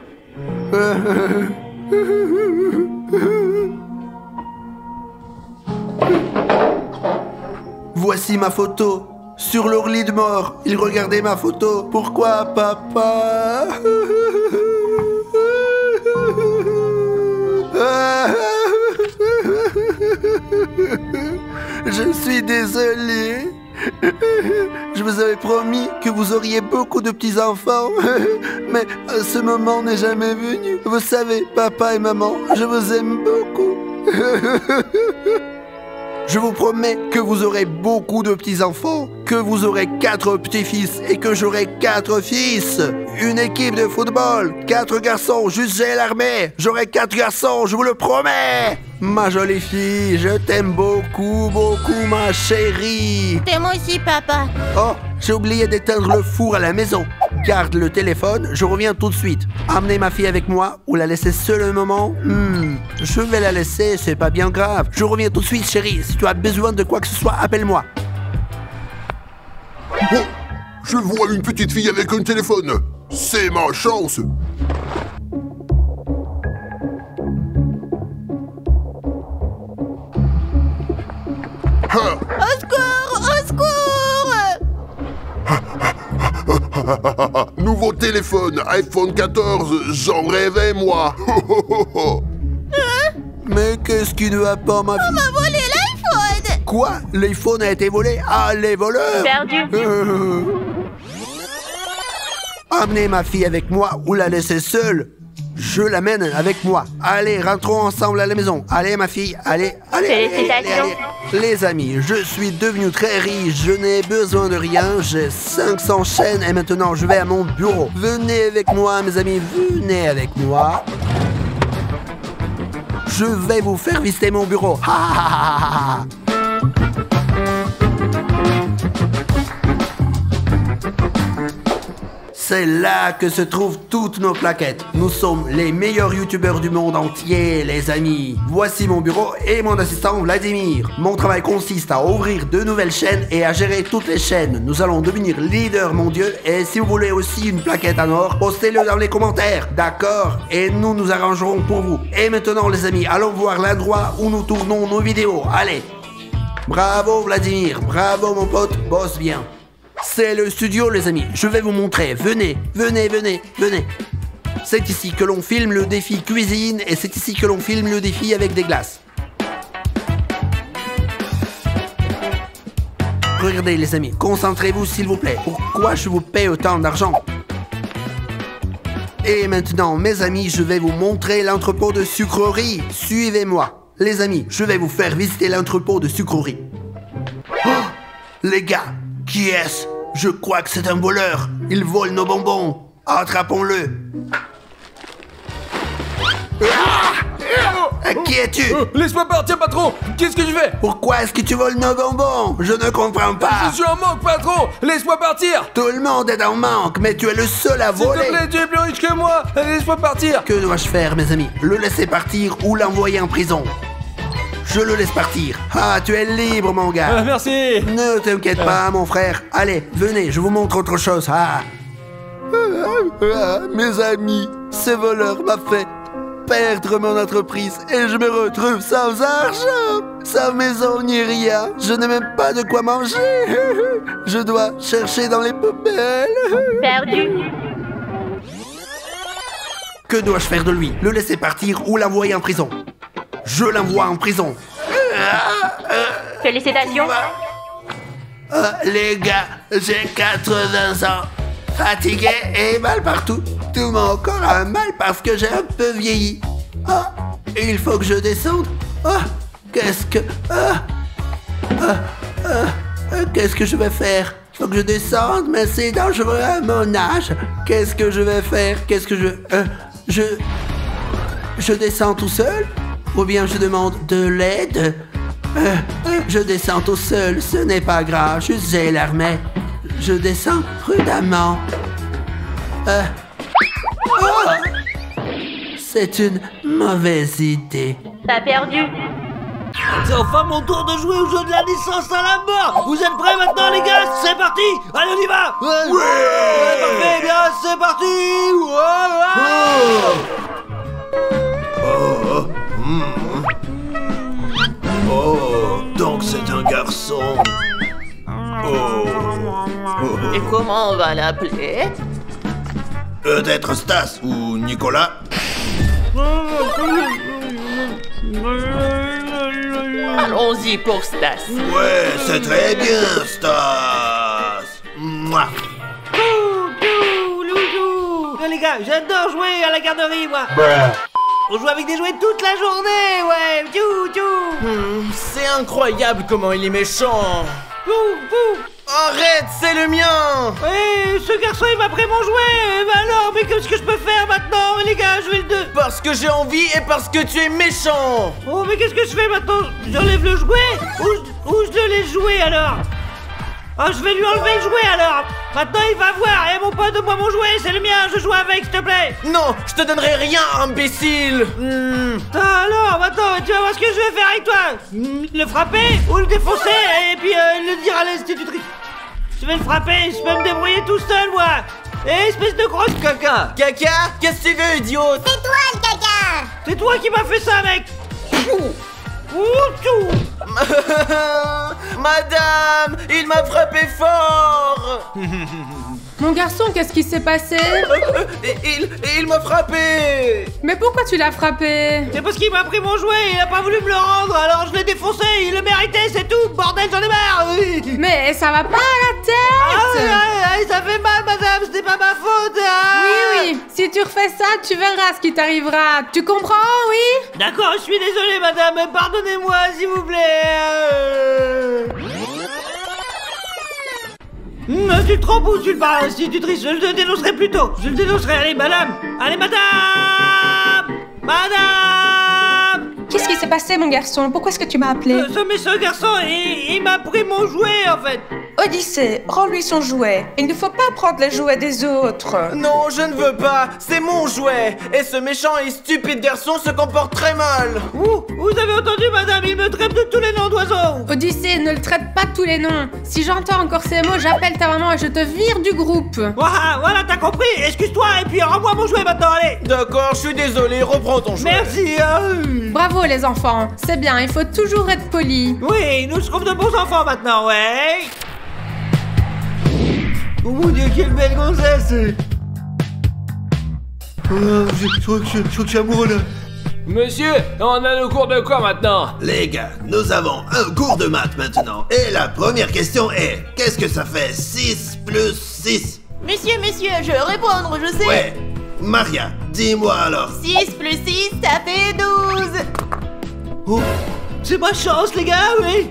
S5: Voici ma photo. Sur leur lit de mort, ils regardaient ma photo. Pourquoi, papa? Je suis désolé. Je vous avais promis que vous auriez beaucoup de petits-enfants, mais ce moment n'est jamais venu. Vous savez, papa et maman, je vous aime beaucoup. Je vous promets que vous aurez beaucoup de petits-enfants, que vous aurez quatre petits-fils et que j'aurai quatre fils. Une équipe de football, quatre garçons, juste j'ai l'armée. J'aurai quatre garçons, je vous le promets. Ma jolie fille, je t'aime beaucoup, beaucoup, ma chérie.
S3: T'aimes aussi, papa.
S5: Oh, j'ai oublié d'éteindre le four à la maison. Garde le téléphone, je reviens tout de suite. Amenez ma fille avec moi ou la laisser seule un moment? Hmm, je vais la laisser, c'est pas bien grave. Je reviens tout de suite, chérie. Si tu as besoin de quoi que ce soit, appelle-moi.
S6: Oh, je vois une petite fille avec un téléphone. C'est ma chance.
S3: Au secours! Au secours!
S6: Nouveau téléphone, iPhone quatorze, j'en rêvais moi.
S5: Mais qu'est-ce qui ne va pas, ma fille?
S3: On m'a volé l'iPhone!
S5: Quoi? L'iPhone a été volé? Ah, les voleurs!
S3: Perdu.
S5: Euh... Amenez ma fille avec moi ou la laissez seule. Je l'amène avec moi. Allez, rentrons ensemble à la maison. Allez, ma fille, allez, allez, allez, allez,
S3: Félicitations.
S5: allez. Les amis, je suis devenu très riche. Je n'ai besoin de rien. J'ai cinq cents chaînes et maintenant je vais à mon bureau. Venez avec moi, mes amis, venez avec moi. Je vais vous faire visiter mon bureau. Ha, ha, ha, ha, ha. C'est là que se trouvent toutes nos plaquettes. Nous sommes les meilleurs youtubeurs du monde entier, les amis. Voici mon bureau et mon assistant Vladimir. Mon travail consiste à ouvrir de nouvelles chaînes et à gérer toutes les chaînes. Nous allons devenir leaders mondiaux et si vous voulez aussi une plaquette en or, postez-le dans les commentaires, d'accord? Et nous nous arrangerons pour vous. Et maintenant les amis, allons voir l'endroit où nous tournons nos vidéos. Allez. Bravo Vladimir, bravo mon pote, bosse bien. C'est le studio les amis, je vais vous montrer, venez, venez, venez, venez. C'est ici que l'on filme le défi cuisine et c'est ici que l'on filme le défi avec des glaces. Regardez les amis, concentrez-vous s'il vous plaît. Pourquoi je vous paie autant d'argent? Et maintenant mes amis, je vais vous montrer l'entrepôt de sucreries. Suivez-moi. Les amis, je vais vous faire visiter l'entrepôt de sucreries. Oh, les gars, qui est-ce? Je crois que c'est un voleur. Il vole nos bonbons. Attrapons-le. Ah! Qui es-tu?
S2: Euh, Laisse-moi partir, patron. Qu'est-ce que je fais?
S5: Pourquoi est-ce que tu voles nos bonbons? Je ne comprends pas.
S2: Je suis en manque, patron. Laisse-moi partir.
S5: Tout le monde est en manque, mais tu es le seul à
S2: S'il
S5: voler.
S2: te plaît, tu es plus riche que moi. Laisse-moi partir.
S5: Que dois-je faire, mes amis? Le laisser partir ou l'envoyer en prison? Je le laisse partir. Ah, tu es libre, mon gars.
S2: Euh, merci.
S5: Ne t'inquiète pas, mon frère. Allez, venez, je vous montre autre chose. Ah. Ah, mes amis, ce voleur m'a fait perdre mon entreprise et je me retrouve sans argent, sans maison ni rien. Je n'ai même pas de quoi manger. Je dois chercher dans les poubelles.
S3: Perdu.
S5: Que dois-je faire de lui? Le laisser partir ou l'envoyer en prison? Je l'envoie en prison.
S3: Félicitations.
S5: Euh, les gars, j'ai quatre-vingts ans. Fatigué et mal partout. Tout mon corps a mal parce que j'ai un peu vieilli. Ah, il faut que je descende. Ah, qu'est-ce que... Ah, ah, ah, qu'est-ce que je vais faire? Il faut que je descende, mais c'est dangereux à mon âge. Qu'est-ce que je vais faire? Qu'est-ce que je... Euh, je... Je descends tout seul? Ou bien je demande de l'aide? Euh, je descends tout seul, ce n'est pas grave, juste j'ai l'armée. Je descends prudemment. Euh, oh, c'est une mauvaise idée.
S3: T'as perdu.
S2: C'est enfin mon tour de jouer au jeu de la naissance à la mort. Vous êtes prêts maintenant les gars? C'est parti. Allez on y va. Ouais, ouais, ouais parfait, bien c'est parti. Ouais, ouais.
S7: Oh, oh, mm. Oh, donc c'est un garçon. Oh, oh.
S3: Et comment on va l'appeler?
S7: Peut-être Stas ou Nicolas.
S3: Allons-y pour Stas.
S7: Ouais, c'est très bien, Stas. Mouah.
S2: Oh, les gars, j'adore jouer à la garderie moi. On joue avec des jouets toute la journée, ouais. Tchou, tchou.
S1: Hmm, c'est incroyable comment il est méchant.
S2: Pou, pou.
S1: Arrête, c'est le mien.
S2: Ouais, ce garçon il m'a pris mon jouet. Bah alors, mais qu'est-ce que je peux faire maintenant, les gars? Je vais le deux.
S1: Parce que j'ai envie et parce que tu es méchant.
S2: Oh, mais qu'est-ce que je fais maintenant? J'enlève le jouet ou je, ou je le laisse jouer alors? Oh, je vais lui enlever le jouet alors. Maintenant il va voir. Eh mon pote, donne-moi mon jouet, c'est le mien, je joue avec, s'il te plaît.
S1: Non, je te donnerai rien, imbécile. Hmm.
S2: Alors, maintenant, tu vas voir ce que je vais faire avec toi. Hmm, le frapper ou le défoncer et puis euh, le dire à l'institutrice. Je vais le frapper, je peux me débrouiller tout seul, moi. Eh, espèce de grosse caca.
S1: Caca? Qu'est-ce que tu veux, idiote?
S3: C'est toi le caca.
S2: C'est toi qui m'as fait ça, mec. Ouh, tout.
S1: Madame, il m'a frappé fort.
S8: Mon garçon, qu'est-ce qui s'est passé?
S1: Il, il m'a frappé.
S8: Mais pourquoi tu l'as frappé?
S2: C'est parce qu'il m'a pris mon jouet, il a pas voulu me le rendre, alors je l'ai défoncé, il le méritait, c'est tout, bordel, j'en ai marre.
S8: Mais ça va pas à la tête.
S2: Ah, oui, ah, ça fait mal, madame, c'était pas ma faute. Ah.
S8: Oui, oui, si tu refais ça, tu verras ce qui t'arrivera. Tu comprends, oui?
S2: D'accord, je suis désolé, madame, pardonnez-moi, s'il vous plaît. Mmh, tu te trompes ou tu le parles, institutrice? Je le dénoncerai plus tôt. Je le dénoncerai. Allez, madame. Allez, madame. Madame.
S8: Qu'est-ce qui s'est passé, mon garçon? Pourquoi est-ce que tu m'as appelé?
S2: euh, Ce méchant garçon, il, il m'a pris mon jouet, en fait.
S9: Odyssée, rends-lui son jouet. Il ne faut pas prendre les jouets des autres.
S1: Non, je ne veux pas. C'est mon jouet. Et ce méchant et stupide garçon se comporte très mal.
S2: Ouh, vous avez entendu, madame? Il me traite de tous les noms d'oiseaux.
S8: Odyssée, ne le traite pas tous les noms. Si j'entends encore ces mots, j'appelle ta maman et je te vire du groupe.
S2: Voilà, voilà, t'as compris. Excuse-toi et puis rends-moi mon jouet maintenant, allez.
S1: D'accord, je suis désolé. Reprends ton jouet.
S2: Merci. Euh...
S8: Bravo, les enfants. C'est bien, il faut toujours être poli.
S2: Oui, nous serons de bons enfants maintenant, ouais. Oh mon Dieu, quelle belle gonzesse. Oh, je, je, crois que je, je crois que je suis amoureux là.
S10: Monsieur, on a le cours de quoi maintenant?
S7: Les gars, nous avons un cours de maths maintenant. Et la première question est, qu'est-ce que ça fait six plus six?
S3: Monsieur, monsieur, je vais répondre, je sais.
S7: Ouais. Maria, dis-moi alors.
S3: six plus six, ça fait douze.
S2: Oh, c'est ma chance, les gars, oui.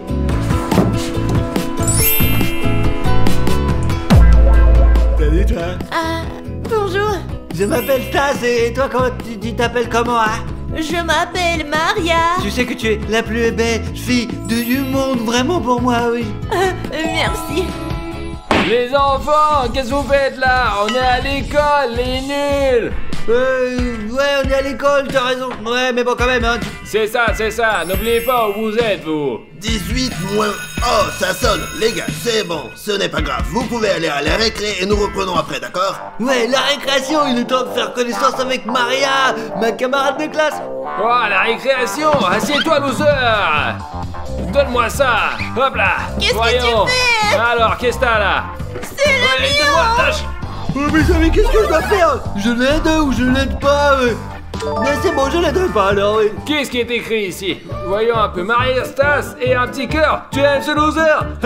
S2: Salut, toi.
S3: Ah, bonjour.
S2: Je m'appelle Taz et toi, comment tu tu t'appelles comment, hein?
S3: Je m'appelle Maria.
S2: Tu sais que tu es la plus belle fille du monde, vraiment pour moi, oui.
S3: Euh, merci.
S10: Les enfants, qu'est-ce que vous faites là? On est à l'école, les nuls.
S2: Euh, ouais, on est à l'école, t'as raison. Ouais, mais bon, quand même, hein.
S10: C'est ça, c'est ça. N'oubliez pas où vous êtes, vous.
S7: dix-huit moins... Oh, ça sonne. Les gars, c'est bon. Ce n'est pas grave. Vous pouvez aller à la récré et nous reprenons après, d'accord?
S2: Ouais, la récréation, il est temps de faire connaissance avec Maria, ma camarade de classe.
S10: Oh, la récréation. Assieds-toi, loser. Donne-moi ça. Hop là.
S3: Qu'est-ce que
S10: Voyons.
S3: tu fais?
S10: Alors, qu'est-ce que t'as là?
S3: C'est le
S10: Ouais, donne-moi. Lâche.
S2: Oh mes amis, qu'est-ce que je dois faire? Je l'aide ou je l'aide pas? Mais c'est bon, je l'aiderai pas alors, oui.
S10: Qu'est-ce qui est écrit ici? Voyons un peu, Maria, Stas et un petit cœur. Tu aimes ce loser?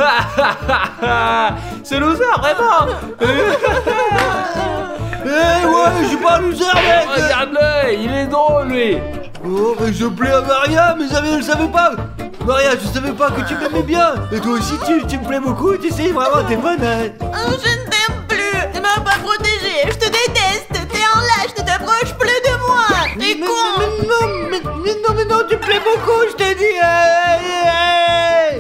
S10: Ce loser, vraiment?
S2: Eh ouais, je suis pas un loser, mec.
S10: Regarde-le, il est drôle, lui.
S2: Oh, mais je plais à Maria, mes amis ne le savaient pas. Maria, je savais pas que tu m'aimais bien. Et toi aussi, tu, tu me plais beaucoup, tu sais, vraiment, t'es bonne. Hein.
S3: Oh, je ne t'aime plus. Tu m'as pas protégé. Je te déteste. T'es un lâche. Tu t'approches plus de moi. T'es con.
S2: Mais, mais non, mais, mais non, mais non, tu me plais beaucoup, je te dis. Hey, hey.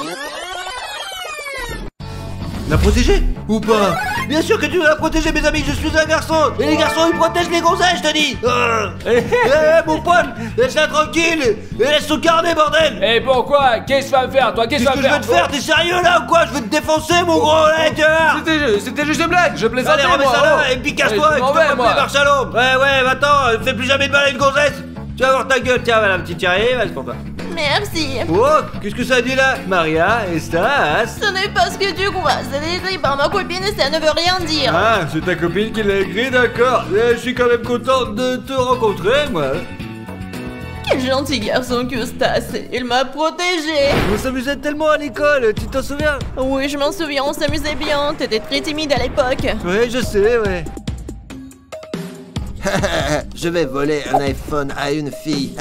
S2: La protéger ou pas? Bien sûr que tu veux la protéger, mes amis, je suis un garçon. Et les garçons, ils protègent les gonzesses, je te dis. Eh, hey, mon pote, laisse-la tranquille. Et laisse son carnet, bordel.
S10: Et pourquoi? Qu'est-ce que tu vas me faire, toi? Qu'est-ce que tu vas
S2: je
S10: me
S2: vais
S10: faire?
S2: te faire? T'es sérieux là ou quoi? Je vais te défoncer, mon gros lecteur.
S10: C'était c'était juste une blague, je plaisantais.
S2: Allez, remets
S10: moi,
S2: ça là,
S10: oh.
S2: et puis casse-toi,
S10: Je
S2: et tu
S10: m'en
S2: peux
S10: vais,
S2: pas
S10: moi.
S2: plus marche à l'ombre. Ouais, ouais, va-t'en, fais plus jamais de mal à une gonzesse. Tu vas voir ta gueule, tiens, voilà, petit Thierry, vas-y pour toi.
S3: Merci.
S2: Oh, qu'est-ce que ça dit là? Maria et Stas.
S3: Ce n'est pas ce que tu crois. C'est écrit par ma copine et ça ne veut rien dire.
S2: Ah, c'est ta copine qui l'a écrit, d'accord. Je suis quand même content de te rencontrer, moi.
S3: Quel gentil garçon que Stas. Il m'a protégé.
S2: On s'amusait tellement à l'école, tu t'en souviens?
S3: Oui, je m'en souviens, on s'amusait bien. T'étais très timide à l'époque.
S2: Ouais, je sais, ouais.
S7: Je vais voler un iPhone à une fille.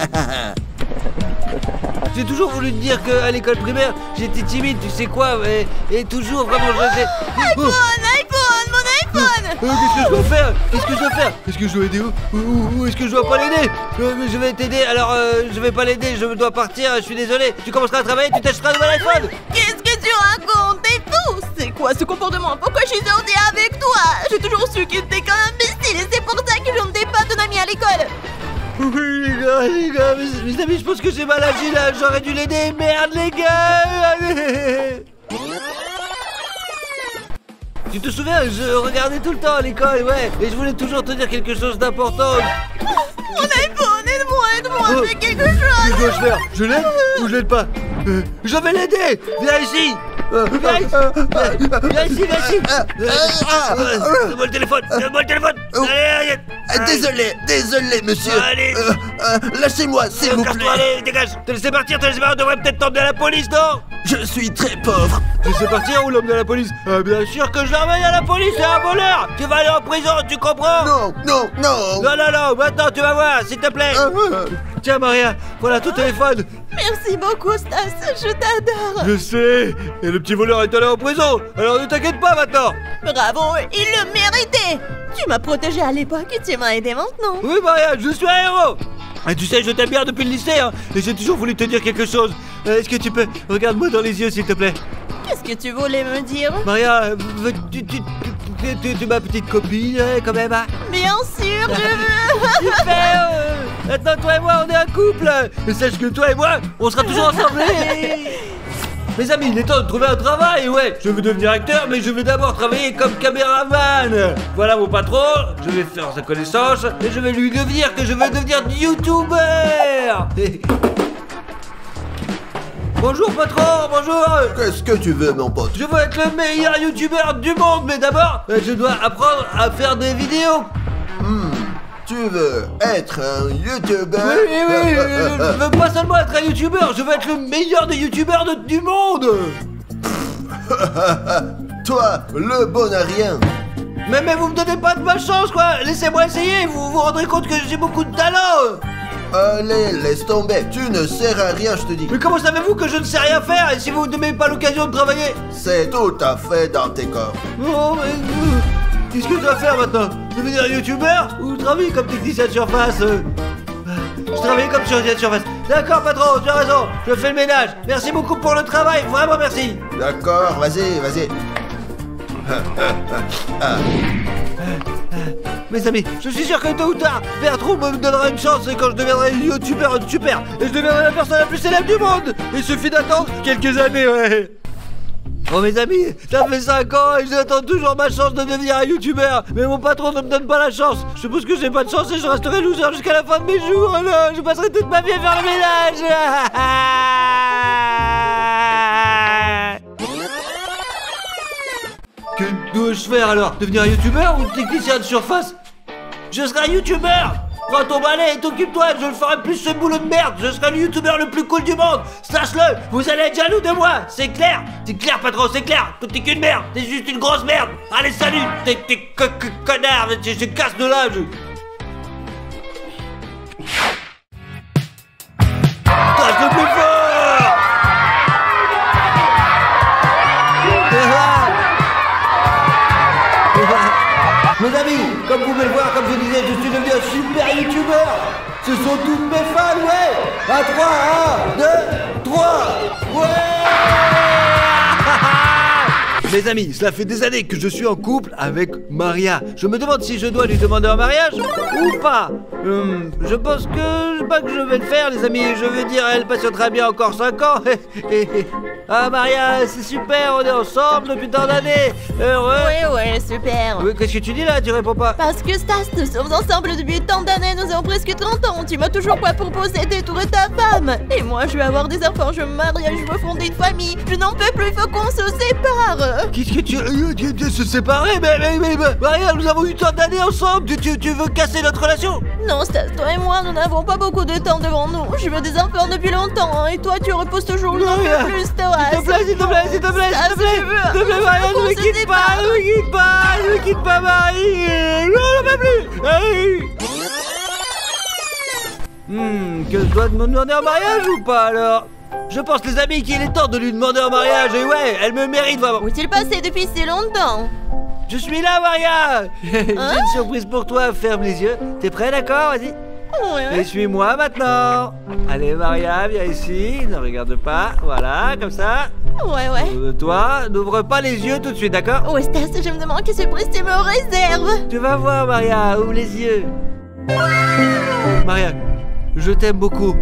S2: J'ai toujours voulu te dire qu'à l'école primaire, j'étais timide, tu sais quoi, et, et toujours vraiment je sais.
S3: iPhone, iPhone, mon iPhone.
S2: Euh, Qu'est-ce que je dois faire? Qu'est-ce que je dois faire? Est-ce que je dois aider où? Ou, ou- ou est-ce que je dois pas l'aider? euh, Je vais t'aider, alors euh, je vais pas l'aider, je dois partir, je suis désolé. Tu commenceras à travailler, tu t'achèteras un nouvel iPhone.
S3: Qu'est-ce que tu racontes? T'es fou. C'est quoi ce comportement? Pourquoi je suis sortie avec toi? J'ai toujours su que t'es qu'un imbécile et c'est pour ça que je ne t'ai pas ton ami à l'école.
S2: Oui les gars, les gars, mes, mes amis, je pense que j'ai mal agi là, j'aurais dû l'aider, merde les gars. Tu te souviens, je regardais tout le temps à l'école, ouais, et je voulais toujours te dire quelque chose d'important.
S3: Mon iPhone, aide-moi, aide-moi,
S2: Oh.
S3: fais quelque chose.
S2: Que dois-je faire? Je l'aide ou je l'aide pas? euh, Je vais l'aider. Viens ici. Euh, Viens ici. Euh, Viens ici, viens ici. Euh, euh, Donne-moi le téléphone. Donne-moi le téléphone.
S7: Oh.
S2: Allez, allez.
S7: Euh, Désolé, désolé, monsieur.
S2: Allez.
S7: Euh, euh, Lâchez-moi, s'il vous
S2: Casse-toi,
S7: plaît.
S2: allez, dégage. Te laisser partir, te laisser partir. On devrait peut-être t'emmener à la police, non?
S7: Je suis très pauvre.
S2: Te laisser partir ou l'emmener à la police? Ah, bien sûr que je l'emmène à la police, c'est un voleur. Tu vas aller en prison, tu comprends?
S7: Non, non, non.
S2: Non, non, non. Maintenant, tu vas voir, s'il te plaît.
S7: Euh, euh,
S2: Tiens, Maria, voilà ton téléphone.
S3: Merci beaucoup, Stas, je t'adore.
S2: Je sais. Et le petit voleur est allé en prison. Alors ne t'inquiète pas maintenant.
S3: Bravo, il le méritait. Tu m'as protégé à l'époque et tu m'as aidé maintenant.
S2: Oui, Maria, je suis un héros. Et tu sais, je t'aime bien depuis le lycée, hein. Et j'ai toujours voulu te dire quelque chose. Euh, Est-ce que tu peux... Regarde-moi dans les yeux, s'il te plaît.
S3: Qu'est-ce que tu voulais me dire?
S2: Maria, euh, veux- tu, tu, tu, tu, tu, tu es ma petite copine, hein, quand même, hein.
S3: Bien sûr, je veux.
S2: Super euh, Maintenant, toi et moi, on est un couple. Et sache que toi et moi, on sera toujours ensemble. Mes amis, il est temps de trouver un travail, ouais. Je veux devenir acteur, mais je veux d'abord travailler comme caméraman. Voilà mon patron, je vais faire sa connaissance et je vais lui dire que je veux devenir youtubeur. Bonjour patron, bonjour.
S7: Qu'est-ce que tu veux, mon pote?
S2: Je veux être le meilleur youtubeur du monde, mais d'abord, euh, je dois apprendre à faire des vidéos.
S7: Hmm, tu veux être un youtubeur?
S2: Oui, oui, oui, euh, je veux pas seulement être un youtubeur, je veux être le meilleur des youtubeurs de- du monde.
S7: Toi, le bon à rien.
S2: Mais, mais vous me donnez pas de malchance, quoi. Laissez-moi essayer, vous vous rendrez compte que j'ai beaucoup de talent.
S7: Allez, laisse tomber. Tu ne sers à rien, je te dis.
S2: Mais comment savez-vous que je ne sais rien faire et si vous ne donnez pas l'occasion de travailler?
S7: C'est tout à fait dans tes corps.
S2: Oh, mais... euh, Qu'est-ce que je dois faire maintenant? Devenir youtubeur ou travailler comme technicien de surface? euh Je travaille comme technicien de surface. D'accord, patron, tu as raison. Je fais le ménage. Merci beaucoup pour le travail, vraiment merci.
S7: D'accord, vas-y, vas-y. Ah.
S2: Mes amis, je suis sûr que tôt ou tard, Bertrand me donnera une chance et quand je deviendrai youtubeur super, et je deviendrai la personne la plus célèbre du monde. Il suffit d'attendre quelques années, ouais. Oh mes amis, ça fait cinq ans et j'attends toujours ma chance de devenir un youtubeur. Mais mon patron ne me donne pas la chance. Je suppose que j'ai pas de chance et je resterai loser jusqu'à la fin de mes jours. Oh là, je passerai toute ma vie à faire le ménage. Que dois-je veux-je faire alors? Devenir un youtubeur ou technicien de surface? Je serai un youtubeur! Prends ton balai et t'occupe-toi, je ne ferai plus ce boulot de merde. Je serai le youtubeur le plus cool du monde. Sache-le, vous allez être jaloux de moi, c'est clair? C'est clair, patron, c'est clair. Toi, t'es qu'une merde, t'es juste une grosse merde. Allez, salut, t'es co co connard, je, je casse de là, je... Tâche le plus fort. Mes amis, comme vous pouvez le voir, comme je disais, je suis devenu un super youtubeur. Ce sont toutes mes fans, ouais. À trois, un, deux, trois, ouais. Mes amis, cela fait des années que je suis en couple avec Maria. Je me demande si je dois lui demander un mariage ou pas. Hum, je pense que je pas que je vais le faire, les amis. Je veux dire, elle patientera bien encore cinq ans. Ah Maria, c'est super, on est ensemble depuis tant d'années. Heureux.
S3: Ouais, ouais, super.
S2: Oui, qu'est-ce que tu dis là? Tu réponds pas.
S3: Parce que Stas, nous sommes ensemble depuis tant d'années, nous avons presque trente ans. Tu m'as toujours pas proposé d'être ta femme. Et moi, je veux avoir des enfants, je veux me marier, je veux fonder une famille. Je n'en peux plus, il faut qu'on se sépare.
S2: Qu'est-ce que tu... tu, tu se séparer? Mais, mais, mais, mais, Maria, nous avons eu tant d'années ensemble. Tu, tu, tu veux casser notre relation?
S3: Non, Stas, toi et moi, nous n'avons pas beaucoup de temps devant nous. Je veux des enfants depuis longtemps, hein, et toi, tu reposes toujours le nom de plus, Stas.
S2: S'il te plaît, s'il te plaît, s'il te plaît, s'il te plaît, s'il te plaît, Maria, ne me quitte pas, ne me quitte pas, ne me quitte pas, Marie. Non, ne me plus. Hey. Hmm, que je dois me demander en mariage ou pas alors? Je pense, les amis, qu'il est temps de lui demander en mariage. Et ouais, elle me mérite vraiment.
S3: Où est-il passé depuis si longtemps?
S2: Je suis là, Maria. J'ai
S3: Hein?
S2: une surprise pour toi, ferme les yeux. T'es prêt, d'accord? Vas-y.
S3: Ouais.
S2: Et suis-moi maintenant. Allez, Maria, viens ici. Ne regarde pas. Voilà, comme ça.
S3: Ouais, ouais.
S2: Euh, toi, n'ouvre pas les yeux tout de suite, d'accord?
S3: Ouais, Stas, je me demande quelle surprise tu me réserves.
S2: Tu vas voir, Maria, ouvre les yeux. Maria, je t'aime beaucoup.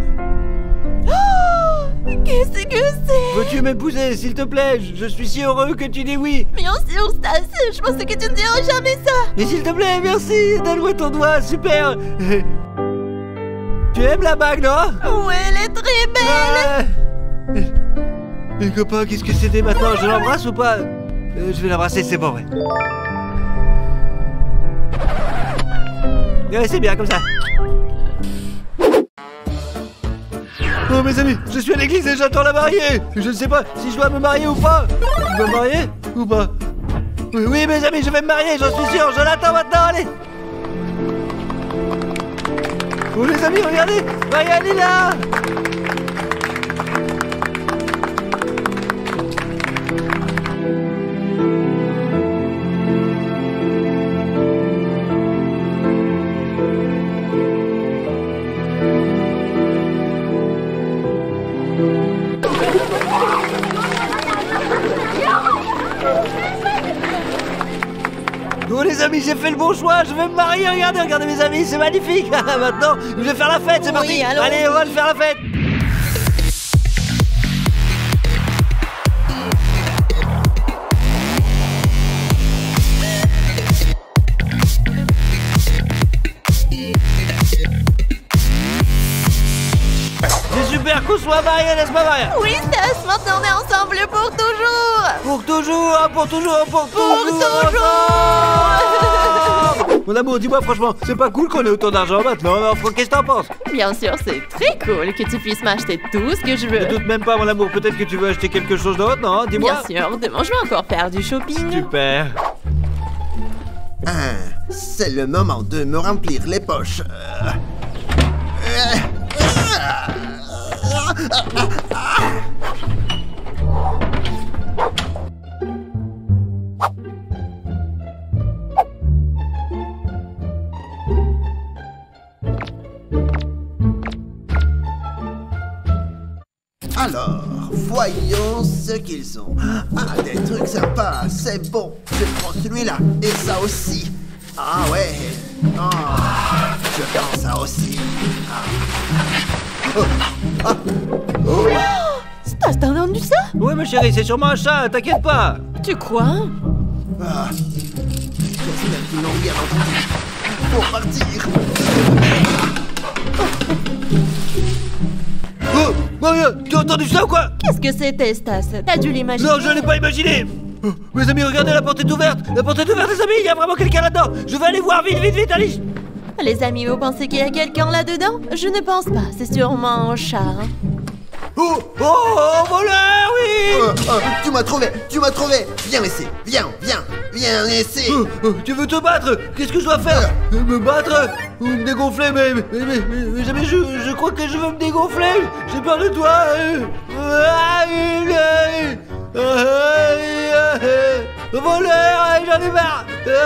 S3: Qu'est-ce que c'est?
S2: Veux-tu m'épouser, s'il te plaît? Je, je suis si heureux que tu dis oui.
S3: Bien sûr, Stas, je pensais que tu ne dirais jamais ça.
S2: Mais s'il te plaît, merci. Donne-moi ton doigt, super. Tu aimes la bague, non?
S3: Ouais, elle est très belle.
S2: Ah. Mais copain, qu'est-ce que c'était maintenant? Je l'embrasse ou pas? euh, Je vais l'embrasser, c'est bon, ouais. Ouais, c'est bien comme ça. Oh mes amis, je suis à l'église et j'attends la mariée. Je ne sais pas si je dois me marier ou pas. Tu vas me marier ou pas? Oui, oui mes amis, je vais me marier, j'en suis sûr. Je l'attends maintenant, allez. Oh les amis, regardez, Maria, elle est là. Oh les amis, j'ai fait le bon choix, je vais me marier, regardez, regardez mes amis, c'est magnifique. Maintenant, je vais faire la fête, c'est
S3: Oui,
S2: parti.
S3: allons-y.
S2: Allez, on va le faire la fête. C'est super qu'on soit mariés, n'est-ce pas, Maria?
S3: Oui, Stas, maintenant on est ensemble pour toujours.
S2: Pour toujours, hein, pour toujours, pour toujours.
S3: Pour toujours.
S2: Mon amour, dis-moi franchement, c'est pas cool qu'on ait autant d'argent maintenant, alors qu'est-ce que t'en penses?
S3: Bien sûr, c'est très cool que tu puisses m'acheter tout ce que je
S2: Ne
S3: veux.
S2: doute même pas, mon amour, peut-être que tu veux acheter quelque chose d'autre, non? Dis-moi.
S3: Bien sûr, demain je vais encore faire du shopping.
S2: Super.
S7: Ah, c'est le moment de me remplir les poches. Euh, euh, Alors, voyons ce qu'ils ont. Ah, des trucs sympas, c'est bon. Je prends celui-là, et ça aussi. Ah ouais. Ah, je prends ça aussi. Ah. Oh. Ah. Oh.
S3: Stas, t'as entendu ça?
S2: Ouais, ma chérie, c'est sûrement un chat, t'inquiète pas.
S3: Tu crois?
S7: Ah. J'espère qu'ils n'ont rien entendu. Pour partir.
S2: Oh, Maria, tu as entendu ça ou quoi?
S3: Qu'est-ce que c'était, Stas? T'as dû l'imaginer.
S2: Non, je l'ai pas imaginé. Mes amis, regardez, la porte est ouverte. La porte est ouverte, les amis, il y a vraiment quelqu'un là-dedans. Je vais aller voir, vite, vite, vite, allez.
S3: Les amis, vous pensez qu'il y a quelqu'un là-dedans? Je ne pense pas, c'est sûrement un chat.
S2: Oh, oh, oh, voleur, oui.
S7: euh, euh, Tu m'as trouvé, tu m'as trouvé. Viens ici, viens, viens, viens ici.
S2: Oh, oh, tu veux te battre? Qu'est-ce que je dois faire? euh, Me battre? Ou me dégonfler? Mais, mais, mais, mais, mais jamais je, je crois que je veux me dégonfler. J'ai peur de toi. Voleur, j'en ai marre.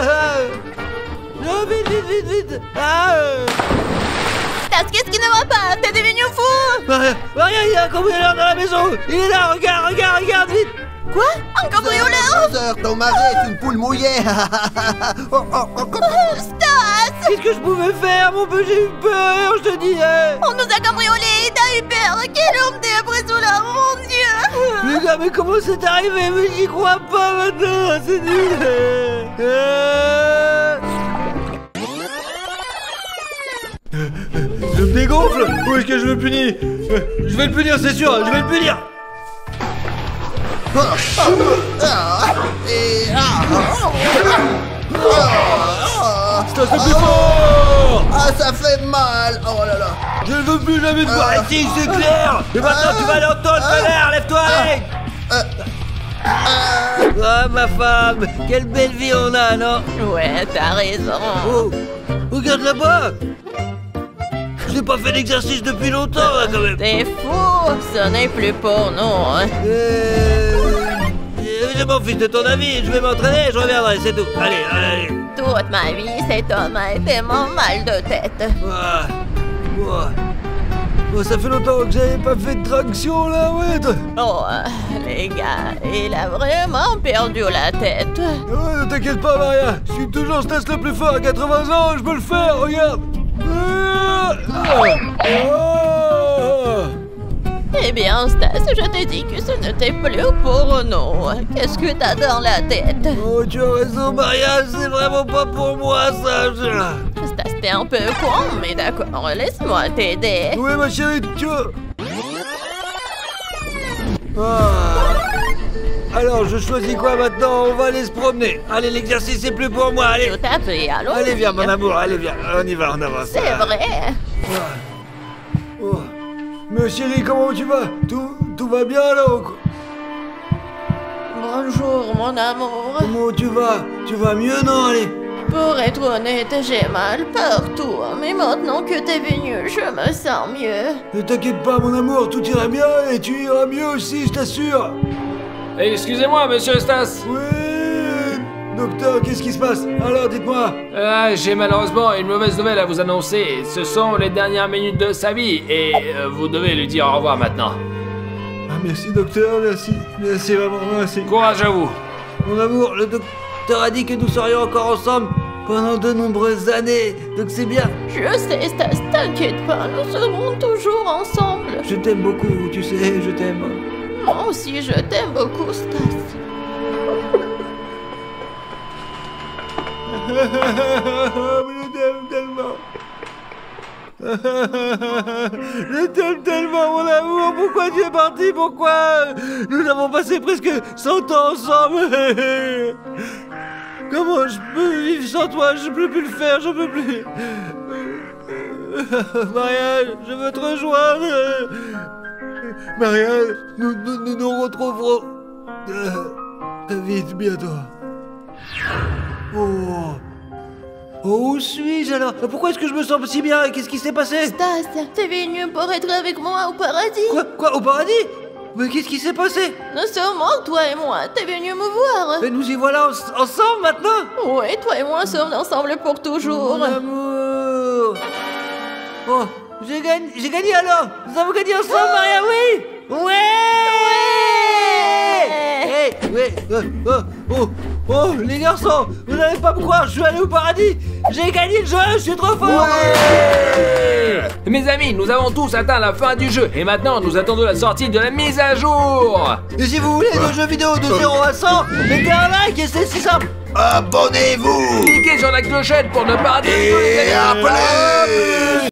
S2: Non, vite, vite, vite, vite. Ah,
S3: Stas, qu'est-ce qui ne va pas? T'es devenu fou?
S2: Maria, Maria, il y a un cambrioleur dans la maison. Il est là, regarde, regarde, regarde, vite.
S3: Quoi? Un cambrioleur?
S7: Sœur, ton mari est une poule mouillée. oh, oh, oh, oh.
S3: Stas!
S2: Qu'est-ce que je pouvais faire, mon peu? J'ai eu peur, je te dis.
S3: On nous a cambriolés, t'as eu peur. Quelle honte après tout là, mon Dieu!
S2: Les gars, mais comment c'est arrivé? Mais j'y crois pas maintenant, c'est nul. Euh... Je me dégonfle. Où est-ce que je le punis? Je vais le punir, c'est sûr, je vais le punir.
S7: Oh, oh, ah, et, ah, oh, oh, oh,
S2: Stas, le plus fort.
S7: Ah, ça fait mal. Oh là là.
S2: Je ne veux plus jamais te voir ici, c'est clair. Et maintenant, tu vas l'entendre, connard. Lève-toi, allez. Ah, ma femme, quelle belle vie on a, non?
S3: Ouais, t'as raison.
S2: Oh, regarde là-bas. J'ai pas fait d'exercice depuis longtemps, là, quand même.
S3: T'es fou, ce n'est plus pour nous, hein.
S2: Euh... Je m'en fiche de ton avis, je vais m'entraîner, je reviendrai, c'est tout. Allez, allez.
S3: Toute ma vie, cet homme a été mon mal de tête.
S2: Ah, oh. Oh, ça fait longtemps que j'avais pas fait de traction, là, ouais.
S3: Oh, les gars, il a vraiment perdu la tête.
S2: Oh, ne t'inquiète pas, Maria, je suis toujours Stas le plus fort à quatre-vingts ans, je peux le faire, regarde.
S3: Eh bien, Stas, je t'ai dit que ce n'était plus pour nous. Qu'est-ce que t'as dans la tête?
S2: Oh, tu as raison, Maria, c'est vraiment pas pour moi, ça.
S3: Stas, t'es un peu con, mais d'accord, laisse-moi t'aider.
S2: Oui, ma chérie, tu veux... Ah. Alors, je choisis quoi maintenant? On va aller se promener. Allez, l'exercice c'est plus pour moi, allez.
S3: Tout à fait, allons.
S2: Allez, viens, mon amour, allez, viens. On y va, on avance.
S3: C'est vrai.
S2: Oh. Mais chérie, comment tu vas? Tout, tout va bien, alors?
S3: Bonjour, mon amour.
S2: Comment tu vas? Tu vas mieux, non? Allez.
S3: Pour être honnête, j'ai mal partout. Mais maintenant que t'es venu, je me sens mieux.
S2: Ne t'inquiète pas, mon amour, tout ira bien et tu iras mieux aussi, je t'assure.
S10: Excusez-moi, monsieur Stas.
S2: Oui. Docteur, qu'est-ce qui se passe? Alors, dites-moi.
S10: Ah, j'ai malheureusement une mauvaise nouvelle à vous annoncer. Ce sont les dernières minutes de sa vie et euh, vous devez lui dire au revoir maintenant.
S2: Ah, merci, docteur, merci. Merci, vraiment, merci.
S10: Courage à vous.
S2: Mon amour, le docteur a dit que nous serions encore ensemble pendant de nombreuses années, donc c'est bien.
S3: Je sais, Stas, t'inquiète pas, nous serons toujours ensemble.
S2: Je t'aime beaucoup, tu sais, je t'aime.
S3: Moi aussi, je t'aime beaucoup, Stas.
S2: Je t'aime tellement. Je t'aime tellement, mon amour. Pourquoi tu es parti? Pourquoi? Nous avons passé presque cent ans ensemble. Comment je peux vivre sans toi? Je peux plus le faire, je peux plus. Marianne, je veux te rejoindre. Marianne, nous nous, nous, nous retrouverons très vite, bientôt. Oh. Oh, où suis-je alors? Pourquoi est-ce que je me sens si bien? Qu'est-ce qui s'est passé?
S3: Stas, t'es venu pour être avec moi au paradis.
S2: Quoi? Quoi? Au paradis? Mais qu'est-ce qui s'est passé?
S3: Nous sommes toi et moi, t'es venu me voir.
S2: Mais nous y voilà en ensemble maintenant?
S3: Oui, toi et moi sommes ensemble pour toujours.
S2: Mon amour. Oh, j'ai gagné, j'ai gagné alors. Nous avons gagné ensemble, Maria, oui. Ouais. Ouais. Hey, ouais. Oh, oh, oh. Oh, les garçons, vous n'allez pas me croire, je suis allé au paradis. J'ai gagné le jeu, je suis trop fort.
S10: Ouais. Mes amis, nous avons tous atteint la fin du jeu et maintenant nous attendons la sortie de la mise à jour.
S2: Et si vous voulez le jeu vidéo de zéro à cent, mettez un like et c'est si simple.
S7: Abonnez-vous.
S10: Cliquez sur la clochette pour ne pas rater
S7: et appelez.